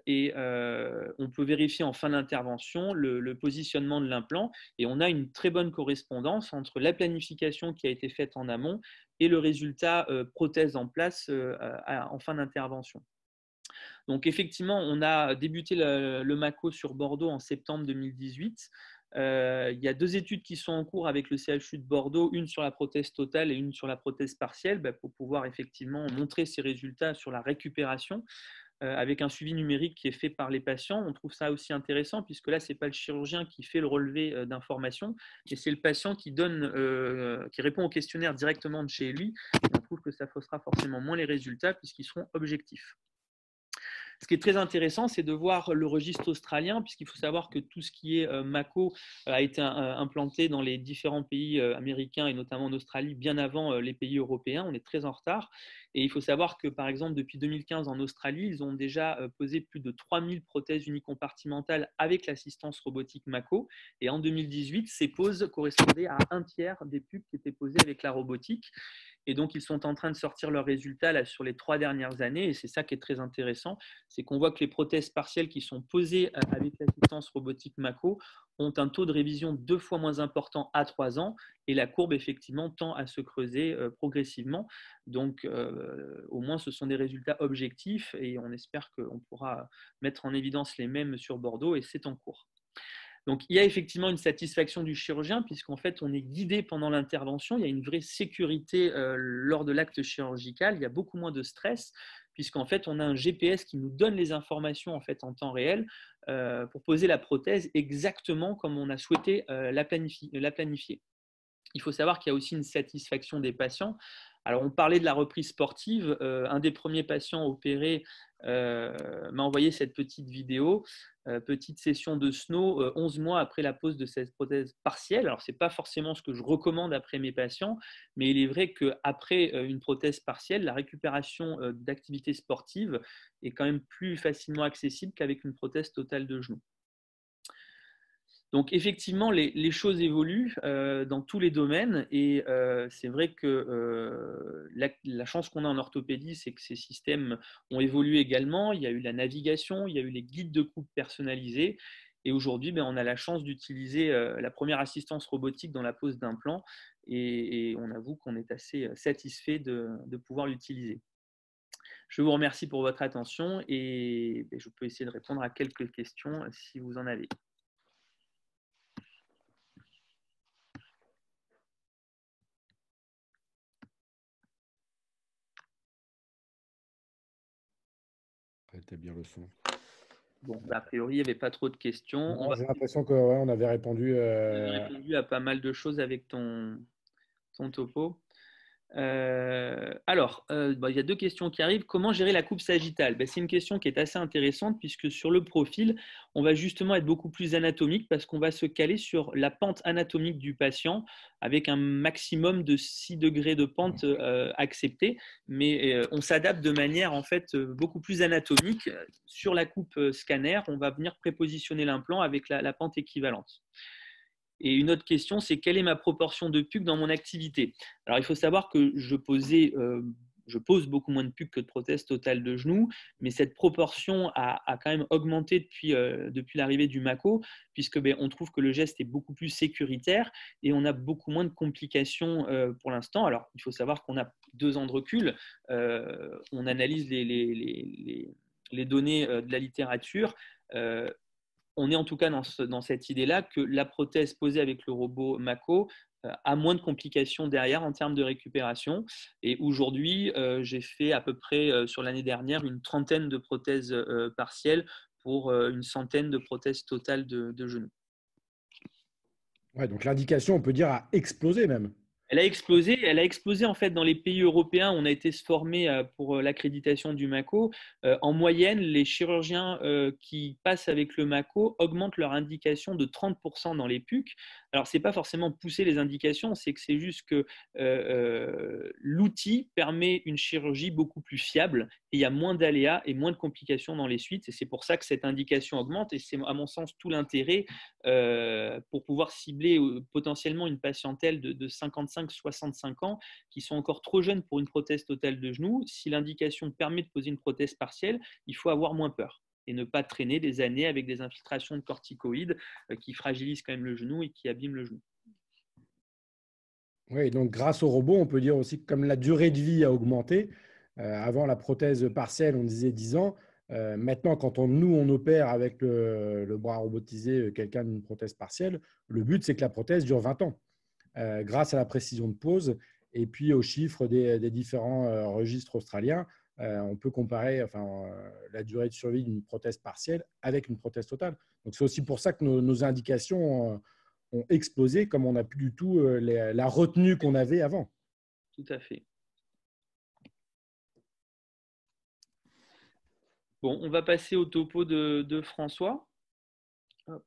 peut vérifier en fin d'intervention le positionnement de l'implant et on a une très bonne correspondance entre la planification qui a été faite en amont et le résultat prothèse en place en fin d'intervention. Donc effectivement, on a débuté le Mako sur Bordeaux en septembre 2018. Il y a 2 études qui sont en cours avec le CHU de Bordeaux, une sur la prothèse totale et une sur la prothèse partielle, pour pouvoir effectivement montrer ces résultats sur la récupération avec un suivi numérique qui est fait par les patients. On trouve ça aussi intéressant puisque là, ce n'est pas le chirurgien qui fait le relevé d'informations, mais c'est le patient qui répond au questionnaire directement de chez lui. Et on trouve que ça faussera forcément moins les résultats puisqu'ils seront objectifs. Ce qui est très intéressant, c'est de voir le registre australien, puisqu'il faut savoir que tout ce qui est Mako a été implanté dans les différents pays américains et notamment en Australie bien avant les pays européens. On est très en retard. Et il faut savoir que, par exemple, depuis 2015 en Australie, ils ont déjà posé plus de 3000 prothèses unicompartimentales avec l'assistance robotique Mako. Et en 2018, ces poses correspondaient à 1/3 des pubs qui étaient posées avec la robotique. Et donc, ils sont en train de sortir leurs résultats là, sur les 3 dernières années. Et c'est ça qui est très intéressant, c'est qu'on voit que les prothèses partielles qui sont posées avec l'assistance robotique Mako ont un taux de révision 2 fois moins important à 3 ans. Et la courbe, effectivement, tend à se creuser progressivement. Donc, au moins, ce sont des résultats objectifs. Et on espère qu'on pourra mettre en évidence les mêmes sur Bordeaux. Et c'est en cours. Donc, il y a effectivement une satisfaction du chirurgien puisqu'en fait, on est guidé pendant l'intervention. Il y a une vraie sécurité lors de l'acte chirurgical. Il y a beaucoup moins de stress puisqu'en fait, on a un GPS qui nous donne les informations en fait en temps réel pour poser la prothèse exactement comme on a souhaité la planifier. Il faut savoir qu'il y a aussi une satisfaction des patients. Alors, on parlait de la reprise sportive. Un des premiers patients opérés m'a envoyé cette petite vidéo, petite session de snow 11 mois après la pose de cette prothèse partielle. Alors, ce n'est pas forcément ce que je recommande après mes patients, mais il est vrai qu'après une prothèse partielle, la récupération d'activité sportive est quand même plus facilement accessible qu'avec une prothèse totale de genou. Donc effectivement, les choses évoluent dans tous les domaines et c'est vrai que la chance qu'on a en orthopédie, c'est que ces systèmes ont évolué également. Il y a eu la navigation, il y a eu les guides de coupe personnalisés et aujourd'hui, on a la chance d'utiliser la première assistance robotique dans la pose d'implants et on avoue qu'on est assez satisfait de pouvoir l'utiliser. Je vous remercie pour votre attention et je peux essayer de répondre à quelques questions si vous en avez. rétablir le son. Bon, a priori, il n'y avait pas trop de questions. J'ai l'impression qu'on avait répondu. On avait répondu à pas mal de choses avec ton topo. Alors, il y a deux questions qui arrivent. Comment gérer la coupe sagittale? C'est une question qui est assez intéressante puisque sur le profil, on va justement être beaucoup plus anatomique parce qu'on va se caler sur la pente anatomique du patient avec un maximum de 6 degrés de pente accepté. Mais on s'adapte de manière en fait beaucoup plus anatomique. Sur la coupe scanner, on va venir prépositionner l'implant avec la pente équivalente. Et une autre question, c'est quelle est ma proportion de PUC dans mon activité? Alors, il faut savoir que je pose beaucoup moins de PUC que de prothèses totales de genoux, mais cette proportion a quand même augmenté depuis l'arrivée du Mako, puisque on trouve que le geste est beaucoup plus sécuritaire et on a beaucoup moins de complications pour l'instant. Alors, il faut savoir qu'on a 2 ans de recul. On analyse les données de la littérature. On est en tout cas dans cette idée-là que la prothèse posée avec le robot Mako a moins de complications derrière en termes de récupération. Et aujourd'hui, j'ai fait à peu près sur l'année dernière une trentaine de prothèses partielles pour une centaine de prothèses totales de genoux. Ouais, donc l'indication, on peut dire, a explosé même. Elle a explosé en fait dans les pays européens. On a été se former pour l'accréditation du Mako. En moyenne, les chirurgiens qui passent avec le Mako augmentent leur indication de 30% dans les PUC. Alors, ce n'est pas forcément pousser les indications, c'est que c'est juste que l'outil permet une chirurgie beaucoup plus fiable et il y a moins d'aléas et moins de complications dans les suites. Et c'est pour ça que cette indication augmente et c'est à mon sens tout l'intérêt pour pouvoir cibler potentiellement une patientèle de 55-65 ans qui sont encore trop jeunes pour une prothèse totale de genou. Si l'indication permet de poser une prothèse partielle, il faut avoir moins peur et ne pas traîner des années avec des infiltrations de corticoïdes qui fragilisent quand même le genou et qui abîment le genou. Oui, donc grâce au robot, on peut dire aussi que comme la durée de vie a augmenté, avant la prothèse partielle, on disait 10 ans. Maintenant, quand on opère avec le bras robotisé quelqu'un d'une prothèse partielle, le but, c'est que la prothèse dure 20 ans. Grâce à la précision de pose et puis aux chiffres des différents registres australiens, on peut comparer la durée de survie d'une prothèse partielle avec une prothèse totale. Donc, c'est aussi pour ça que nos indications ont explosé, comme on n'a plus du tout la retenue qu'on avait avant. Tout à fait. Bon, on va passer au topo de François. Hop.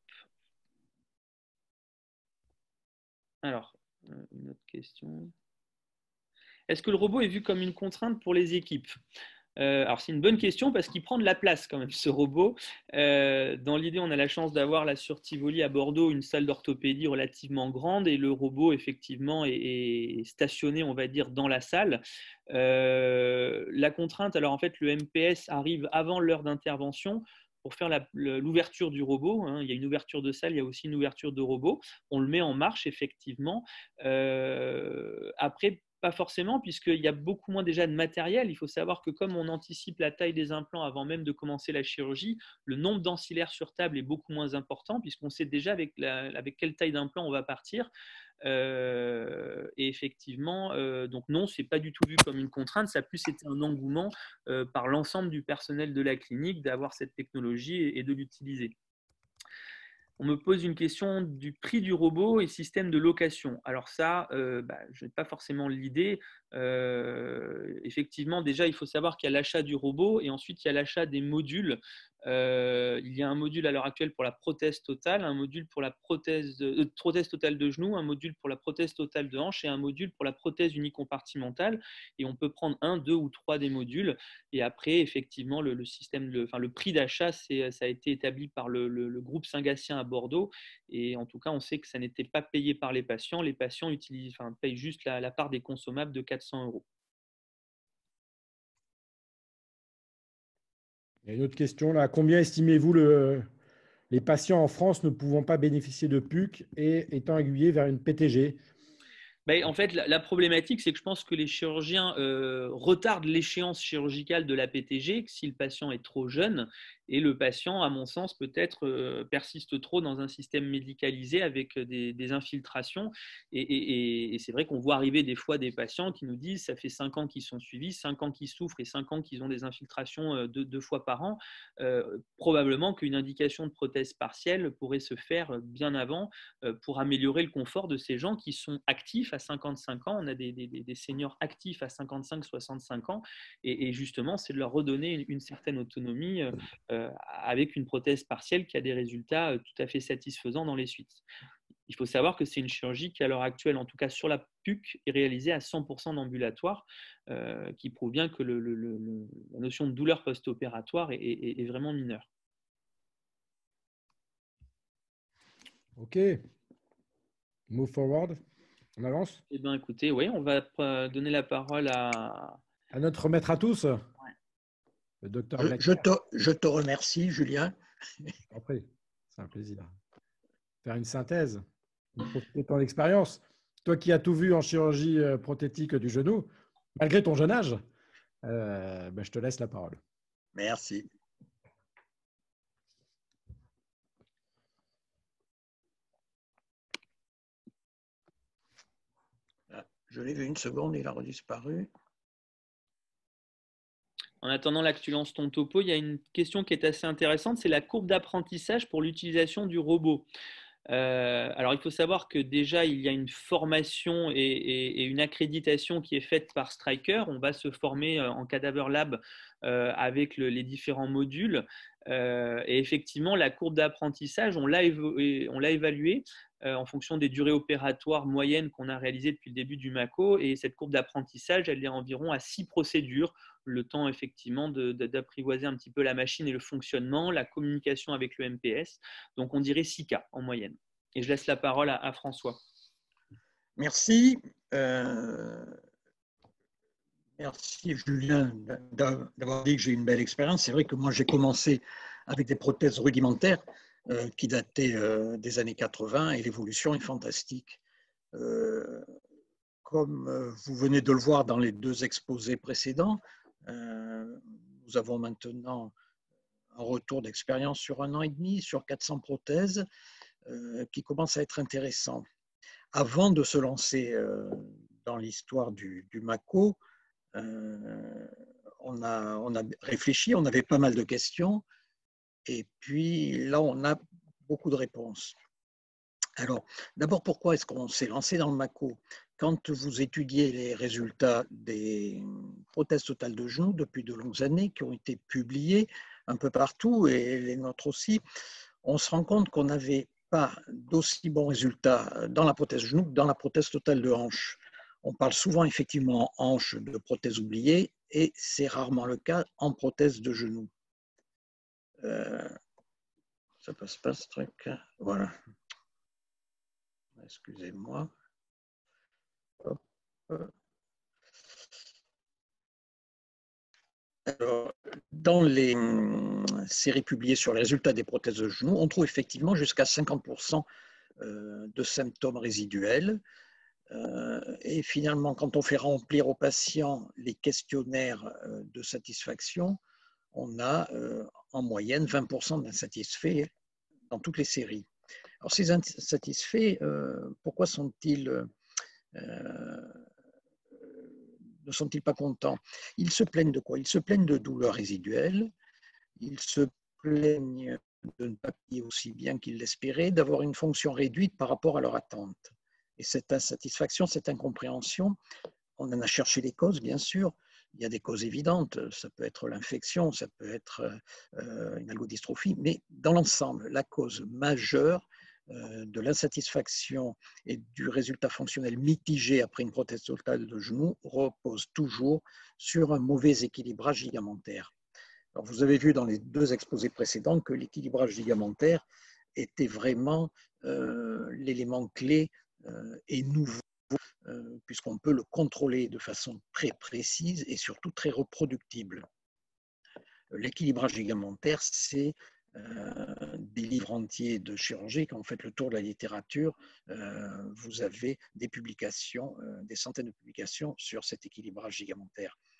Alors, une autre question. Est-ce que le robot est vu comme une contrainte pour les équipes? Alors, c'est une bonne question parce qu'il prend de la place quand même, ce robot. Dans l'idée, on a la chance d'avoir là sur Tivoli à Bordeaux une salle d'orthopédie relativement grande et le robot, effectivement, est stationné, on va dire, dans la salle. La contrainte, alors en fait, le MPS arrive avant l'heure d'intervention pour faire l'ouverture du robot. Il y a une ouverture de salle, il y a aussi une ouverture de robot. On le met en marche, effectivement. Après, pas forcément, puisqu'il y a beaucoup moins déjà de matériel. Il faut savoir que comme on anticipe la taille des implants avant même de commencer la chirurgie, le nombre d'ancillaires sur table est beaucoup moins important, puisqu'on sait déjà avec quelle taille d'implant on va partir. Et effectivement, donc non, ce n'est pas du tout vu comme une contrainte, ça a plus été un engouement par l'ensemble du personnel de la clinique d'avoir cette technologie et de l'utiliser. On me pose une question du prix du robot et système de location. Alors ça, je n'ai pas forcément l'idée. Effectivement, déjà, il faut savoir qu'il y a l'achat du robot et ensuite il y a l'achat des modules. Il y a un module à l'heure actuelle pour la prothèse totale, un module pour la prothèse totale de genou, un module pour la prothèse totale de hanche et un module pour la prothèse unicompartimentale. Et on peut prendre 1, 2 ou 3 des modules. Et après, effectivement, le prix d'achat, ça a été établi par le groupe Saint-Gatien à Bordeaux. Et en tout cas, on sait que ça n'était pas payé par les patients. Les patients payent juste la part des consommables de 400 €. Il y a une autre question là. Combien estimez-vous les patients en France ne pouvant pas bénéficier de PUC et étant aiguillés vers une PTG? En fait, la problématique, c'est que je pense que les chirurgiens retardent l'échéance chirurgicale de la PTG si le patient est trop jeune. Et le patient, à mon sens, peut-être persiste trop dans un système médicalisé avec des infiltrations. Et c'est vrai qu'on voit arriver des fois des patients qui nous disent ça fait 5 ans qu'ils sont suivis, 5 ans qu'ils souffrent et 5 ans qu'ils ont des infiltrations deux fois par an. Probablement qu'une indication de prothèse partielle pourrait se faire bien avant pour améliorer le confort de ces gens qui sont actifs à 55 ans. On a des seniors actifs à 55-65 ans. Et justement, c'est de leur redonner une certaine autonomie avec une prothèse partielle qui a des résultats tout à fait satisfaisants dans les suites. Il faut savoir que c'est une chirurgie qui, à l'heure actuelle, en tout cas sur la PUC, est réalisée à 100% d'ambulatoire, qui prouve bien que la notion de douleur post-opératoire est vraiment mineure. OK. Move forward. On avance? Eh bien, écoutez, oui, on va donner la parole à notre maître à tous, le docteur Je te remercie, Julien. Après, c'est un plaisir. Faire une synthèse, profiter de ton expérience. Toi qui as tout vu en chirurgie prothétique du genou, malgré ton jeune âge, je te laisse la parole. Merci. Je l'ai vu une seconde, il a redisparu. En attendant là que tu lances ton topo, il y a une question qui est assez intéressante, c'est la courbe d'apprentissage pour l'utilisation du robot. Alors, il faut savoir que déjà, il y a une formation et une accréditation qui est faite par Stryker. On va se former en Cadaver Lab avec les différents modules. Et effectivement, la courbe d'apprentissage, on l'a évaluée en fonction des durées opératoires moyennes qu'on a réalisées depuis le début du MACO. Et cette courbe d'apprentissage, elle est environ à 6 procédures. Le temps, effectivement, d'apprivoiser un petit peu la machine et le fonctionnement, la communication avec le MPS. Donc, on dirait 6 cas en moyenne. Et je laisse la parole à François. Merci. Merci, Julien, d'avoir dit que j'ai une belle expérience. C'est vrai que moi, j'ai commencé avec des prothèses rudimentaires qui dataient des années 80 et l'évolution est fantastique. Comme vous venez de le voir dans les 2 exposés précédents, nous avons maintenant un retour d'expérience sur 1 an et demi, sur 400 prothèses, qui commence à être intéressant. Avant de se lancer dans l'histoire du MACO, on a réfléchi, on avait pas mal de questions, et puis là, on a beaucoup de réponses. Alors, d'abord, pourquoi est-ce qu'on s'est lancé dans le MACO? Quand vous étudiez les résultats des prothèses totales de genoux depuis de longues années qui ont été publiés un peu partout, et les nôtres aussi, on se rend compte qu'on n'avait pas d'aussi bons résultats dans la prothèse genou que dans la prothèse totale de hanche. On parle souvent effectivement en hanche de prothèse oubliée et c'est rarement le cas en prothèse de genou. Ça passe pas ce truc. Voilà. Excusez-moi. Alors, dans les séries publiées sur les résultats des prothèses de genoux, on trouve effectivement jusqu'à 50% de symptômes résiduels. Et finalement, quand on fait remplir aux patients les questionnaires de satisfaction, on a en moyenne 20% d'insatisfaits dans toutes les séries. Alors ces insatisfaits, pourquoi ne sont-ils pas contents? Ils se plaignent de quoi? Ils se plaignent de douleurs résiduelles, ils se plaignent de ne pas payer aussi bien qu'ils l'espéraient, d'avoir une fonction réduite par rapport à leur attente. Et cette insatisfaction, cette incompréhension, on en a cherché les causes, bien sûr. Il y a des causes évidentes, ça peut être l'infection, ça peut être une algodystrophie, mais dans l'ensemble, la cause majeure de l'insatisfaction et du résultat fonctionnel mitigé après une prothèse totale de genou repose toujours sur un mauvais équilibrage ligamentaire. Alors, vous avez vu dans les 2 exposés précédents que l'équilibrage ligamentaire était vraiment l'élément clé et nouveau, puisqu'on peut le contrôler de façon très précise et surtout très reproductible. L'équilibrage ligamentaire, c'est des livres entiers de chirurgie. Quand vous faites le tour de la littérature, vous avez des publications, des centaines de publications sur cet équilibrage ligamentaire.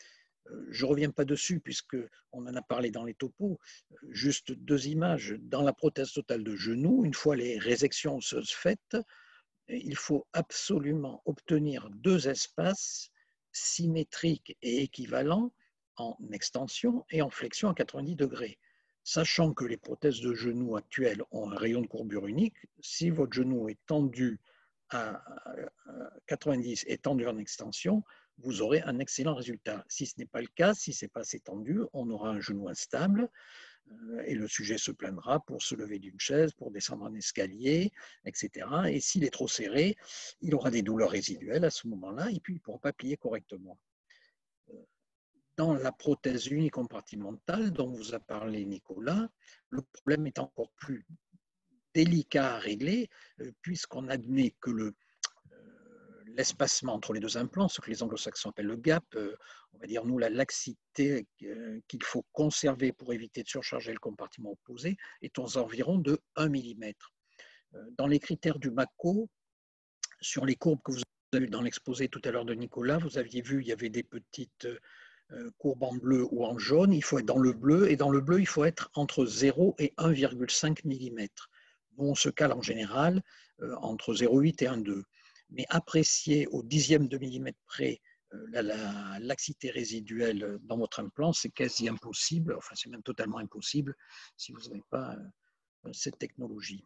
Je ne reviens pas dessus puisqu'on en a parlé dans les topos. Juste 2 images. Dans la prothèse totale de genou, une fois les résections osseuses faites, il faut absolument obtenir 2 espaces symétriques et équivalents en extension et en flexion à 90 degrés. Sachant que les prothèses de genou actuelles ont un rayon de courbure unique, si votre genou est tendu à 90 et tendu en extension, vous aurez un excellent résultat. Si ce n'est pas le cas, si ce n'est pas assez tendu, on aura un genou instable et le sujet se plaindra pour se lever d'une chaise, pour descendre un escalier, etc. Et s'il est trop serré, il aura des douleurs résiduelles à ce moment-là et puis il ne pourra pas plier correctement. Dans la prothèse unicompartimentale dont vous a parlé Nicolas, le problème est encore plus délicat à régler puisqu'on admet que l'espacement entre les 2 implants, ce que les anglo-saxons appellent le gap, on va dire nous la laxité qu'il faut conserver pour éviter de surcharger le compartiment opposé, est aux environs de 1 mm. Dans les critères du Mako, sur les courbes que vous avez vues dans l'exposé tout à l'heure de Nicolas, vous aviez vu il y avait des petites courbes en bleu ou en jaune, il faut être dans le bleu, et dans le bleu, il faut être entre 0 et 1,5 mm. Nous, on se cale en général entre 0,8 et 1,2. Mais apprécier au dixième de millimètre près la laxité résiduelle dans votre implant, c'est quasi impossible, enfin c'est même totalement impossible si vous n'avez pas cette technologie.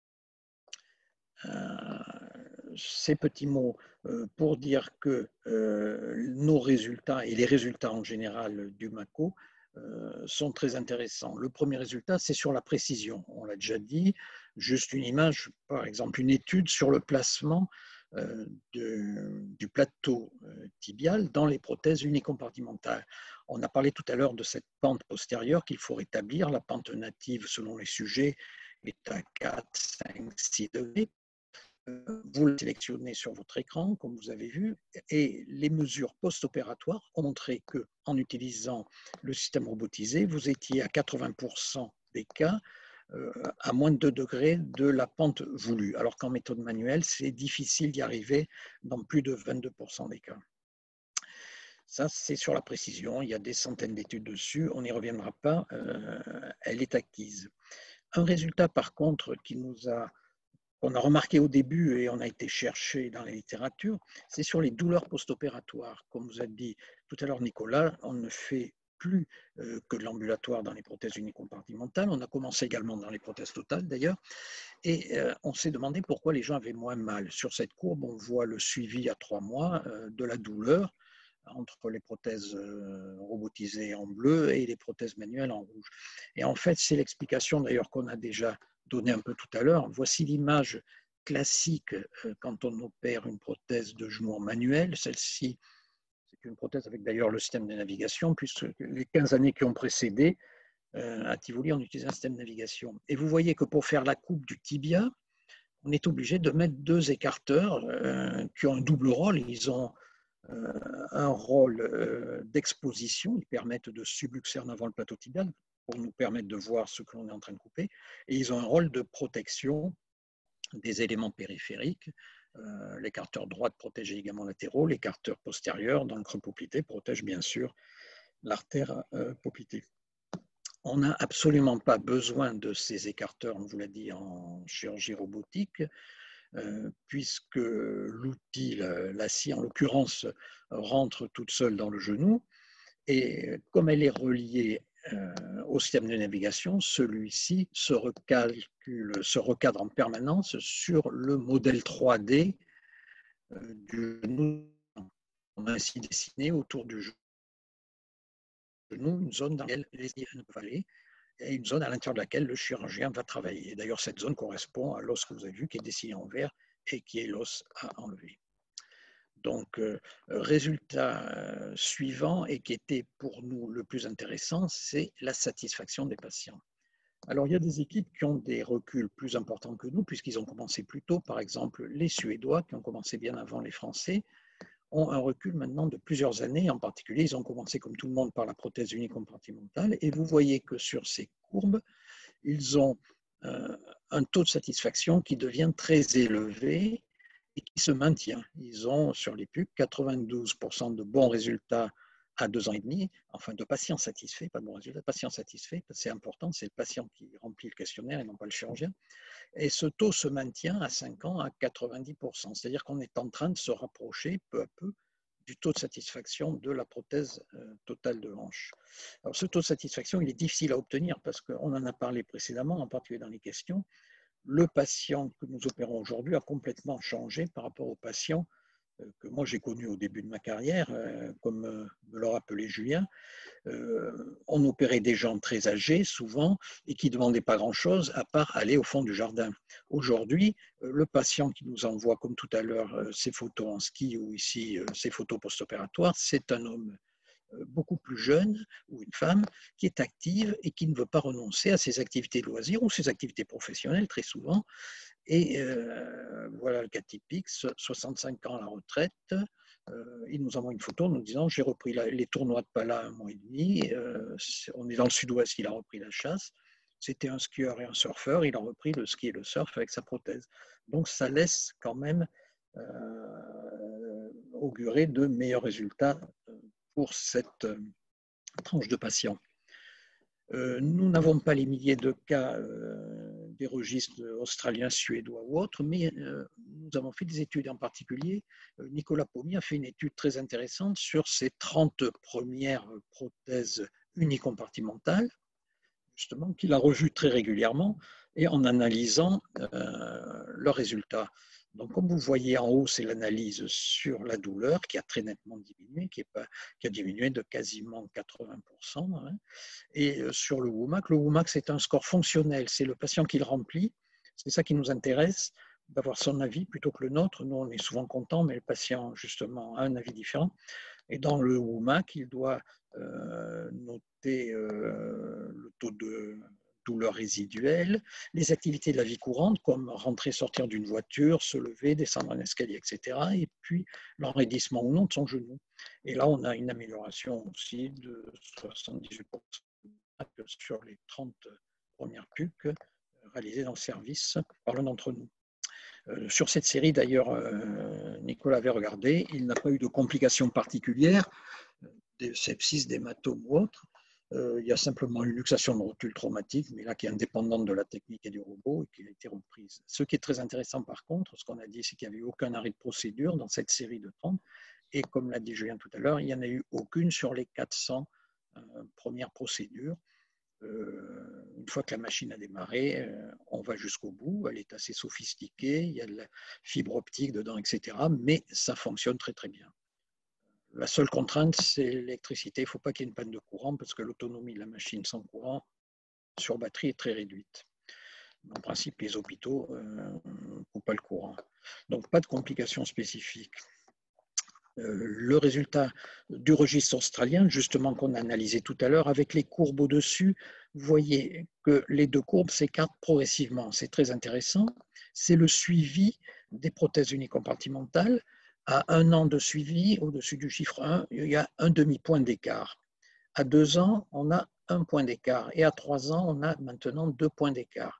Ces petits mots pour dire que nos résultats et les résultats en général du Mako sont très intéressants. Le premier résultat, c'est sur la précision. On l'a déjà dit, juste une image, par exemple une étude sur le placement du plateau tibial dans les prothèses unicompartimentales. On a parlé tout à l'heure de cette pente postérieure qu'il faut rétablir. La pente native, selon les sujets, est à 4, 5, 6 degrés. Vous le sélectionnez sur votre écran, comme vous avez vu, et les mesures post-opératoires ont montré qu'en utilisant le système robotisé, vous étiez à 80% des cas à moins de 2 degrés de la pente voulue, alors qu'en méthode manuelle, c'est difficile d'y arriver dans plus de 22% des cas. Ça, c'est sur la précision. Il y a des centaines d'études dessus. On n'y reviendra pas. Elle est acquise. Un résultat, par contre, qu'on a remarqué au début et on a été chercher dans la littérature, c'est sur les douleurs post-opératoires. Comme vous a dit tout à l'heure Nicolas, on ne fait plus que de l'ambulatoire dans les prothèses unicompartimentales. On a commencé également dans les prothèses totales d'ailleurs. Et on s'est demandé pourquoi les gens avaient moins mal. Sur cette courbe, on voit le suivi à 3 mois de la douleur entre les prothèses robotisées en bleu et les prothèses manuelles en rouge. Et en fait, c'est l'explication d'ailleurs qu'on a déjà donnée un peu tout à l'heure. Voici l'image classique quand on opère une prothèse de genou en manuel. Celle-ci, c'est une prothèse avec d'ailleurs le système de navigation, puisque les 15 années qui ont précédé, à Tivoli, on utilisait un système de navigation. Et vous voyez que pour faire la coupe du tibia, on est obligé de mettre 2 écarteurs qui ont un double rôle. Ils ont un rôle d'exposition, ils permettent de subluxer en avant le plateau tibial pour nous permettre de voir ce que l'on est en train de couper, et ils ont un rôle de protection des éléments périphériques. L'écarteur droit protège les ligaments latéraux, l'écarteur postérieur dans le creux poplité protège bien sûr l'artère poplitée. On n'a absolument pas besoin de ces écarteurs, on vous l'a dit, en chirurgie robotique, puisque l'outil, la scie en l'occurrence, rentre toute seule dans le genou, et comme elle est reliée au système de navigation, celui-ci se recadre en permanence sur le modèle 3D du genou. On a ainsi dessiné autour du genou une zone dans laquelle les ne peuvent aller, et une zone à l'intérieur de laquelle le chirurgien va travailler. D'ailleurs, cette zone correspond à l'os que vous avez vu, qui est dessiné en vert et qui est l'os à enlever. Donc, résultat suivant, et qui était pour nous le plus intéressant, c'est la satisfaction des patients. Alors, il y a des équipes qui ont des reculs plus importants que nous, puisqu'ils ont commencé plus tôt. Par exemple, les Suédois, qui ont commencé bien avant les Français, ont un recul maintenant de plusieurs années. En particulier, ils ont commencé comme tout le monde par la prothèse unicompartimentale. Et vous voyez que sur ces courbes, ils ont un taux de satisfaction qui devient très élevé et qui se maintient. Ils ont sur les PUC 92% de bons résultats à 2 ans et demi, enfin de patients satisfaits, pas de bons résultats, de patients satisfaits, c'est important, c'est le patient qui remplit le questionnaire et non pas le chirurgien. Et ce taux se maintient à 5 ans à 90%, c'est-à-dire qu'on est en train de se rapprocher peu à peu du taux de satisfaction de la prothèse totale de hanche. Alors ce taux de satisfaction, il est difficile à obtenir parce qu'on en a parlé précédemment, en particulier dans les questions. Le patient que nous opérons aujourd'hui a complètement changé par rapport au patient que moi j'ai connu au début de ma carrière, comme me l'a rappelé Julien. On opérait des gens très âgés, souvent, et qui ne demandaient pas grand-chose, à part aller au fond du jardin. Aujourd'hui, le patient qui nous envoie, comme tout à l'heure, ses photos en ski ou ici ses photos post-opératoires, c'est un homme beaucoup plus jeune ou une femme qui est active et qui ne veut pas renoncer à ses activités de loisirs ou ses activités professionnelles, très souvent. Et voilà le cas typique, 65 ans à la retraite. Il nous envoie une photo en nous disant j'ai repris les tournois de Pala 1 mois et demi. On est dans le sud-ouest, il a repris la chasse. C'était un skieur et un surfeur. Il a repris le ski et le surf avec sa prothèse. Donc ça laisse quand même augurer de meilleurs résultats pour cette tranche de patients. Nous n'avons pas les milliers de cas des registres australiens, suédois ou autres, mais nous avons fait des études en particulier. Nicolas Pommier a fait une étude très intéressante sur ces 30 premières prothèses unicompartimentales, justement, qu'il a revues très régulièrement et en analysant leurs résultats. Donc, comme vous voyez en haut, c'est l'analyse sur la douleur qui a très nettement diminué, qui a diminué de quasiment 80%. Hein. Et sur le WOMAC, c'est un score fonctionnel, c'est le patient qui le remplit. C'est ça qui nous intéresse, d'avoir son avis plutôt que le nôtre. Nous, on est souvent contents, mais le patient, justement, a un avis différent. Et dans le WOMAC, il doit noter le taux de douleur résiduelle, les activités de la vie courante, comme rentrer, sortir d'une voiture, se lever, descendre un escalier, etc. Et puis l'enraidissement ou non de son genou. Et là, on a une amélioration aussi de 78% sur les 30 premières PUC réalisées dans le service par l'un d'entre nous. Sur cette série, d'ailleurs, Nicolas avait regardé, il n'a pas eu de complications particulières, des sepsis, d'hématomes ou autres. Il y a simplement une luxation de rotule traumatique, mais là qui est indépendante de la technique et du robot et qui a été reprise. Ce qui est très intéressant par contre, ce qu'on a dit, c'est qu'il n'y avait eu aucun arrêt de procédure dans cette série de 30. Et comme l'a dit Julien tout à l'heure, il n'y en a eu aucune sur les 400 premières procédures. Une fois que la machine a démarré, on va jusqu'au bout. Elle est assez sophistiquée, il y a de la fibre optique dedans, etc. Mais ça fonctionne très très bien. La seule contrainte, c'est l'électricité. Il ne faut pas qu'il y ait une panne de courant parce que l'autonomie de la machine sans courant sur batterie est très réduite. En principe, les hôpitaux ne coupent pas le courant. Donc, pas de complications spécifiques. Le résultat du registre australien, justement qu'on a analysé tout à l'heure, avec les courbes au-dessus, vous voyez que les deux courbes s'écartent progressivement. C'est très intéressant. C'est le suivi des prothèses unicompartimentales. À 1 an de suivi, au-dessus du chiffre 1, il y a un demi-point d'écart. À 2 ans, on a 1 point d'écart. Et à 3 ans, on a maintenant 2 points d'écart.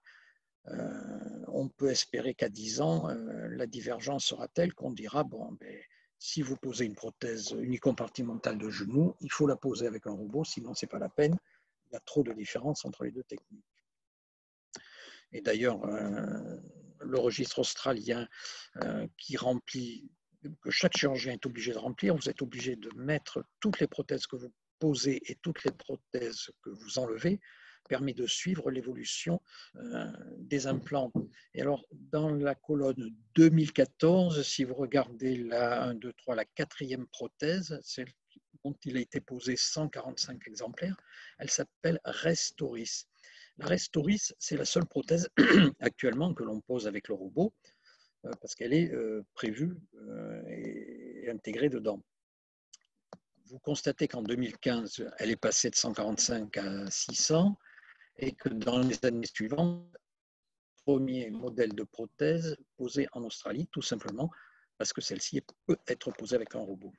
On peut espérer qu'à 10 ans, la divergence sera telle qu'on dira, bon, ben, si vous posez une prothèse unicompartimentale de genou, il faut la poser avec un robot, sinon ce n'est pas la peine. Il y a trop de différence entre les deux techniques. Et d'ailleurs, le registre australien qui remplit, que chaque chirurgien est obligé de remplir, vous êtes obligé de mettre toutes les prothèses que vous posez et toutes les prothèses que vous enlevez, permet de suivre l'évolution des implants. Et alors, dans la colonne 2014, si vous regardez la 1, 2, 3, la 4e prothèse, celle dont il a été posé 145 exemplaires, elle s'appelle Restoris. La Restoris, c'est la seule prothèse actuellement que l'on pose avec le robot, parce qu'elle est prévue et intégrée dedans. Vous constatez qu'en 2015, elle est passée de 145 à 600 et que dans les années suivantes, premier modèle de prothèse posé en Australie, tout simplement parce que celle-ci peut être posée avec un robot.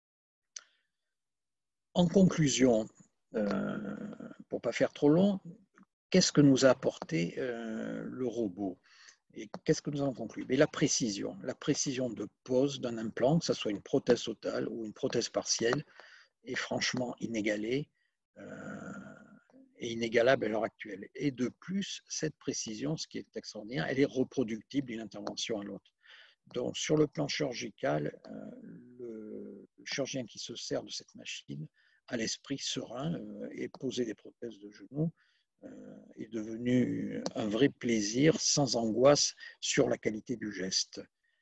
En conclusion, pour ne pas faire trop long, qu'est-ce que nous a apporté le robot? Et qu'est-ce que nous avons conclu? La précision de pose d'un implant, que ce soit une prothèse totale ou une prothèse partielle, est franchement inégalée et inégalable à l'heure actuelle. Et de plus, cette précision, ce qui est extraordinaire, elle est reproductible d'une intervention à l'autre. Donc, sur le plan chirurgical, le chirurgien qui se sert de cette machine a l'esprit serein et poser des prothèses de genoux est devenu un vrai plaisir sans angoisse sur la qualité du geste.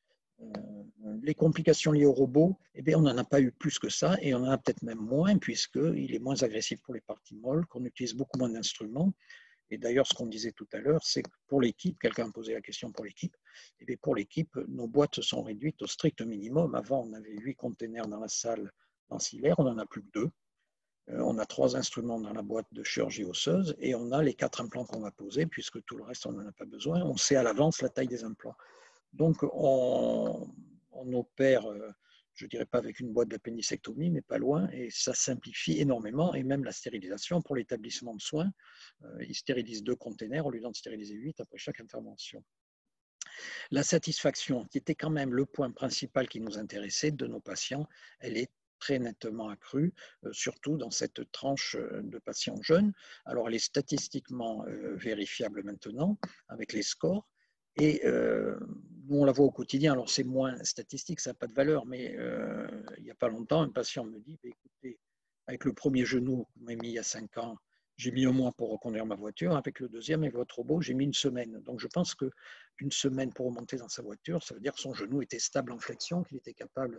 Les complications liées au robot, eh bien, on n'en a pas eu plus que ça et on en a peut-être même moins puisqu'il est moins agressif pour les parties molles, qu'on utilise beaucoup moins d'instruments. Et d'ailleurs, ce qu'on disait tout à l'heure, c'est que pour l'équipe, quelqu'un a posé la question pour l'équipe, et bien pour l'équipe, nos boîtes se sont réduites au strict minimum. Avant, on avait 8 containers dans la salle ancillaire, on n'en a plus que 2. On a 3 instruments dans la boîte de chirurgie osseuse et on a les 4 implants qu'on va poser, puisque tout le reste, on n'en a pas besoin. On sait à l'avance la taille des implants. Donc, on opère, je ne dirais pas avec une boîte d'appendicectomie, mais pas loin, et ça simplifie énormément, et même la stérilisation pour l'établissement de soins. Ils stérilisent 2 containers au lieu d'en stériliser 8 après chaque intervention. La satisfaction, qui était quand même le point principal qui nous intéressait de nos patients, elle est très nettement accrue, surtout dans cette tranche de patients jeunes. Alors, elle est statistiquement vérifiable maintenant avec les scores. Et nous, on la voit au quotidien. Alors, c'est moins statistique, ça n'a pas de valeur, mais il n'y a pas longtemps, un patient me dit, écoutez, avec le premier genou que vous m'avez mis il y a 5 ans, j'ai mis 1 mois pour reconduire ma voiture. Avec le deuxième, avec votre robot, j'ai mis 1 semaine. Donc, je pense qu'une semaine pour remonter dans sa voiture, ça veut dire que son genou était stable en flexion, qu'il était capable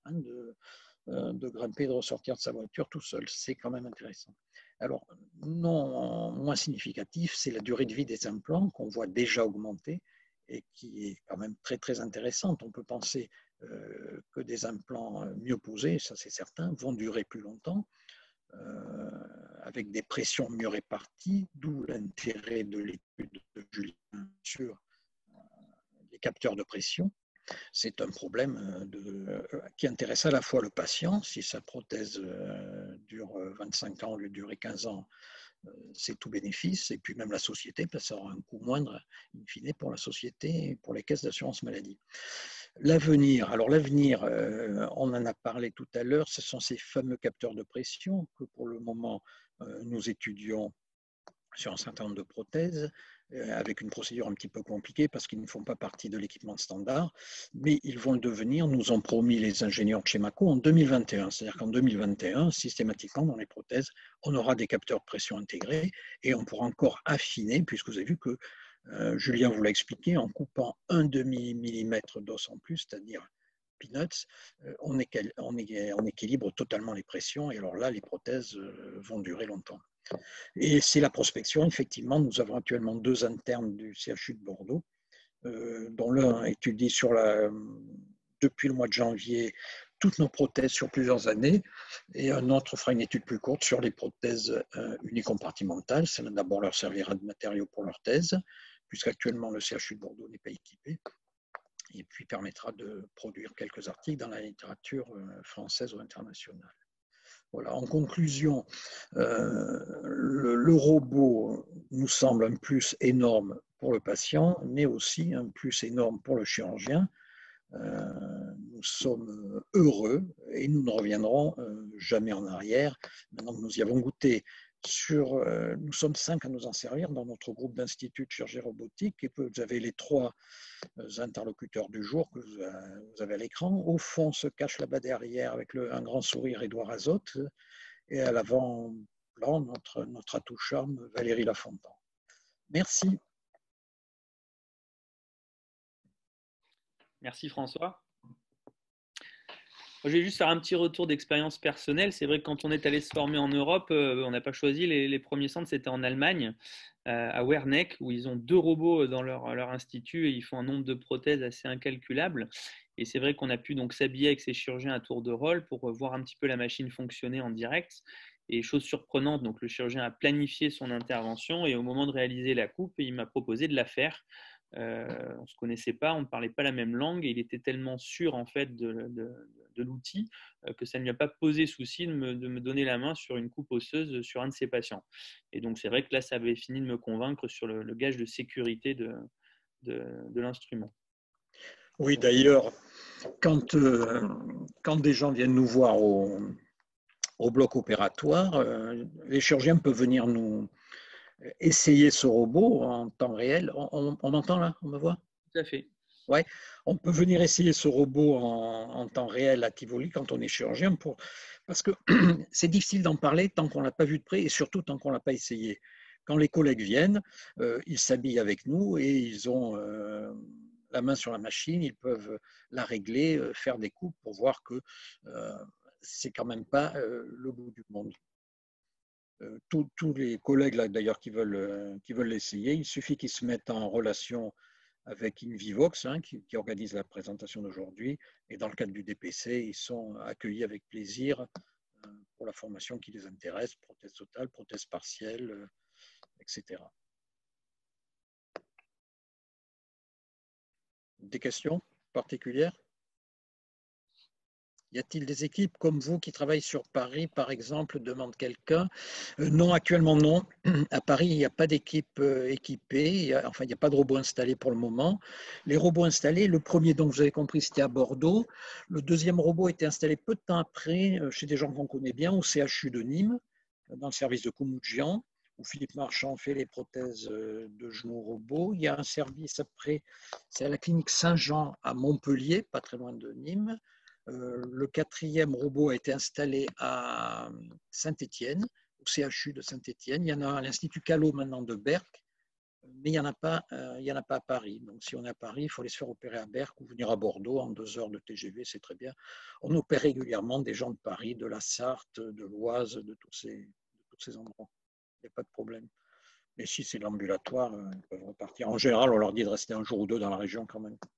de grimper et de ressortir de sa voiture tout seul. C'est quand même intéressant. Alors, non moins significatif, c'est la durée de vie des implants qu'on voit déjà augmenter et qui est quand même très, très intéressante. On peut penser que des implants mieux posés, ça c'est certain, vont durer plus longtemps, avec des pressions mieux réparties, d'où l'intérêt de l'étude de Julien sur les capteurs de pression. C'est un problème qui intéresse à la fois le patient, si sa prothèse dure 25 ans au lieu de durer 15 ans, c'est tout bénéfice, et puis même la société, parce que ça aura un coût moindre, in fine, pour la société et pour les caisses d'assurance maladie. L'avenir, alors l'avenir, on en a parlé tout à l'heure, ce sont ces fameux capteurs de pression que pour le moment nous étudions sur un certain nombre de prothèses, avec une procédure un petit peu compliquée parce qu'ils ne font pas partie de l'équipement standard, mais ils vont le devenir, nous ont promis les ingénieurs de chez Mako, en 2021. C'est-à-dire qu'en 2021, systématiquement, dans les prothèses, on aura des capteurs de pression intégrés et on pourra encore affiner, puisque vous avez vu que Julien vous l'a expliqué, en coupant 1/2 millimètre d'os en plus, c'est-à-dire peanuts, on équilibre totalement les pressions et alors là, les prothèses vont durer longtemps. Et c'est la prospection, effectivement, nous avons actuellement 2 internes du CHU de Bordeaux, dont l'un étudie depuis le mois de janvier toutes nos prothèses sur plusieurs années, et un autre fera une étude plus courte sur les prothèses unicompartimentales. Ça d'abord leur servira de matériau pour leur thèse, puisqu'actuellement le CHU de Bordeaux n'est pas équipé, et puis permettra de produire quelques articles dans la littérature française ou internationale. Voilà. En conclusion, le robot nous semble un plus énorme pour le patient, mais aussi un plus énorme pour le chirurgien. Nous sommes heureux et nous ne reviendrons jamais en arrière. Maintenant que nous y avons goûté, nous sommes 5 à nous en servir dans notre groupe d'institut de chirurgie robotique, et vous avez les 3 interlocuteurs du jour que vous avez à l'écran. Au fond se cache là-bas derrière avec un grand sourire Édouard Azotte, et à l'avant-plan notre atout charme Valérie Lafontan. Merci. Merci François. Je vais juste faire un petit retour d'expérience personnelle. C'est vrai que quand on est allé se former en Europe, on n'a pas choisi. Les premiers centres, c'était en Allemagne, à Werneck, où ils ont 2 robots dans leur institut et ils font un nombre de prothèses assez incalculable. Et c'est vrai qu'on a pu donc s'habiller avec ces chirurgiens à tour de rôle pour voir un petit peu la machine fonctionner en direct. Et chose surprenante, donc le chirurgien a planifié son intervention et au moment de réaliser la coupe, il m'a proposé de la faire. On ne se connaissait pas, on ne parlait pas la même langue et il était tellement sûr en fait de l'outil que ça ne lui a pas posé souci de me donner la main sur une coupe osseuse sur un de ses patients. Et donc c'est vrai que là ça avait fini de me convaincre sur le gage de sécurité de l'instrument. Oui, d'ailleurs, quand des gens viennent nous voir au bloc opératoire. Les chirurgiens peuvent venir nous essayer ce robot en temps réel. On m'entend là? On me voit? Tout à fait. Ouais, on peut venir essayer ce robot en temps réel à Tivoli quand on est chirurgien, parce que c'est difficile d'en parler tant qu'on ne l'a pas vu de près et surtout tant qu'on ne l'a pas essayé. Quand les collègues viennent, ils s'habillent avec nous et ils ont la main sur la machine, ils peuvent la régler, faire des coupes pour voir que c'est quand même pas le bout du monde. Tous les collègues là d'ailleurs qui veulent l'essayer, il suffit qu'ils se mettent en relation avec Invivox, hein, qui organise la présentation d'aujourd'hui. Et dans le cadre du DPC, ils sont accueillis avec plaisir pour la formation qui les intéresse, prothèse totale, prothèse partielle, etc. Des questions particulières? Y a-t-il des équipes comme vous qui travaillent sur Paris, par exemple, demande quelqu'un? Non, actuellement non. À Paris, il n'y a pas d'équipe équipée. Enfin, il n'y a pas de robot installé pour le moment. Les robots installés, le premier, donc vous avez compris, c'était à Bordeaux. Le deuxième robot a été installé peu de temps après chez des gens qu'on connaît bien, au CHU de Nîmes, dans le service de Koumoujian, où Philippe Marchand fait les prothèses de genoux robots. Il y a un service après, c'est à la clinique Saint-Jean à Montpellier, pas très loin de Nîmes. Le quatrième robot a été installé à Saint-Étienne, au CHU de Saint-Étienne. Il y en a à l'Institut Callot maintenant de Berck, mais il n'y en a pas à Paris. Donc si on est à Paris, il faut aller se faire opérer à Berck ou venir à Bordeaux en 2 heures de TGV, c'est très bien. On opère régulièrement des gens de Paris, de la Sarthe, de l'Oise, de tous ces endroits. Il n'y a pas de problème. Mais si c'est l'ambulatoire, ils peuvent repartir. En général, on leur dit de rester un jour ou deux dans la région quand même.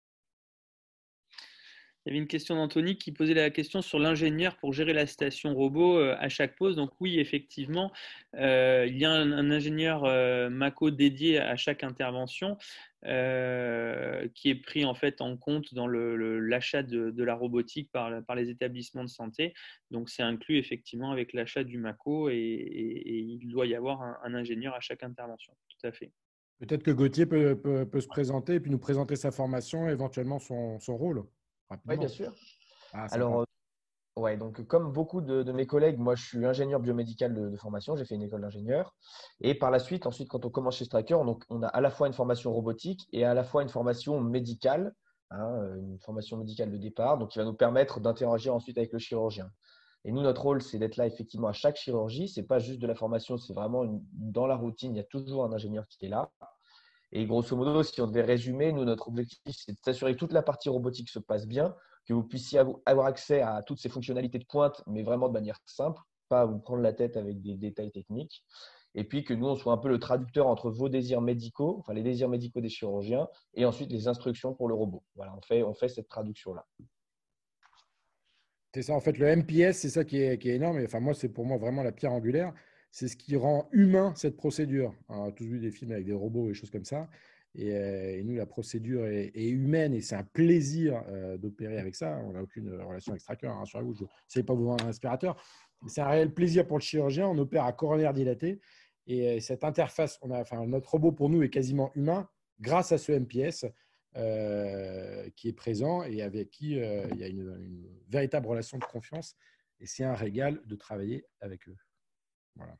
Il y avait une question d'Anthony qui posait la question sur l'ingénieur pour gérer la station robot à chaque pause. Donc oui, effectivement, il y a un ingénieur Mako dédié à chaque intervention qui est pris en fait en compte dans l'achat de la robotique par les établissements de santé. Donc c'est inclus effectivement avec l'achat du Mako et il doit y avoir un ingénieur à chaque intervention. Tout à fait. Peut-être que Gauthier peut se présenter et puis nous présenter sa formation et éventuellement son rôle Oui, rapidement. bien sûr. Ah, Alors, ouais, donc comme beaucoup de mes collègues, moi je suis ingénieur biomédical de formation, j'ai fait une école d'ingénieur. Et par la suite, ensuite, quand on commence chez Straker, donc, on a à la fois une formation robotique et à la fois une formation médicale, hein, une formation médicale de départ, donc qui va nous permettre d'interagir ensuite avec le chirurgien. Et nous, notre rôle, c'est d'être là effectivement à chaque chirurgie. Ce n'est pas juste de la formation, c'est vraiment dans la routine, il y a toujours un ingénieur qui est là. Et grosso modo, si on devait résumer, nous, notre objectif, c'est de s'assurer que toute la partie robotique se passe bien, que vous puissiez avoir accès à toutes ces fonctionnalités de pointe, mais vraiment de manière simple, pas vous prendre la tête avec des détails techniques. Et puis que nous, on soit un peu le traducteur entre vos désirs médicaux, enfin les désirs médicaux des chirurgiens, et ensuite les instructions pour le robot. Voilà, on fait cette traduction-là. C'est ça, en fait, le MPS, c'est ça qui est énorme. Et, enfin, moi, c'est pour moi vraiment la pierre angulaire. C'est ce qui rend humain cette procédure. Alors, on a tous vu des films avec des robots et des choses comme ça. Et nous, la procédure est humaine et c'est un plaisir d'opérer avec ça. On n'a aucune relation avec Straker, hein, rassurez-vous. Je ne sais pas vous vendre un aspirateur. C'est un réel plaisir pour le chirurgien. On opère à coronaire dilaté. Et cette interface, notre robot pour nous est quasiment humain grâce à ce MPS. Qui est présent et avec qui il y a une véritable relation de confiance. Et c'est un régal de travailler avec eux. Voilà.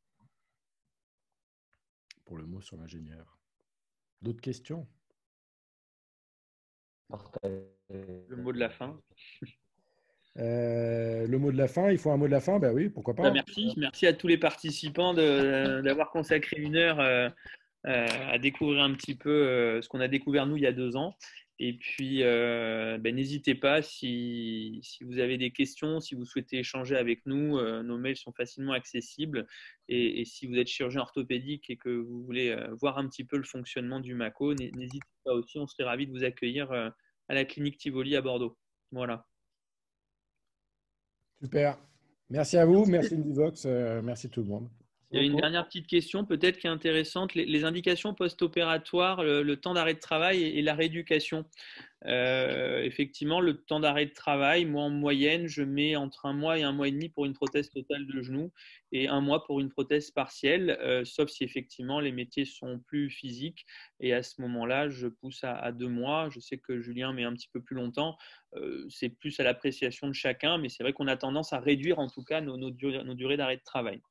Pour le mot sur l'ingénieur. D'autres questions? Le mot de la fin. Le mot de la fin, il faut un mot de la fin? Ben oui, pourquoi pas. Merci à tous les participants d'avoir consacré 1 heure à découvrir un petit peu ce qu'on a découvert nous il y a 2 ans. Et puis, n'hésitez pas si vous avez des questions, si vous souhaitez échanger avec nous, nos mails sont facilement accessibles. Et si vous êtes chirurgien orthopédique et que vous voulez voir un petit peu le fonctionnement du Mako, n'hésitez pas aussi, on serait ravis de vous accueillir à la clinique Tivoli à Bordeaux. Voilà. Super. Merci à vous, merci Invivox, merci tout le monde. Il y a une dernière petite question, peut-être qui est intéressante. Les indications post-opératoires, le temps d'arrêt de travail et la rééducation. Effectivement, le temps d'arrêt de travail, moi en moyenne, je mets entre 1 mois et 1 mois et demi pour une prothèse totale de genou et 1 mois pour une prothèse partielle, sauf si effectivement les métiers sont plus physiques. Et à ce moment-là, je pousse à 2 mois. Je sais que Julien met un petit peu plus longtemps. C'est plus à l'appréciation de chacun, mais c'est vrai qu'on a tendance à réduire en tout cas nos durées d'arrêt de travail.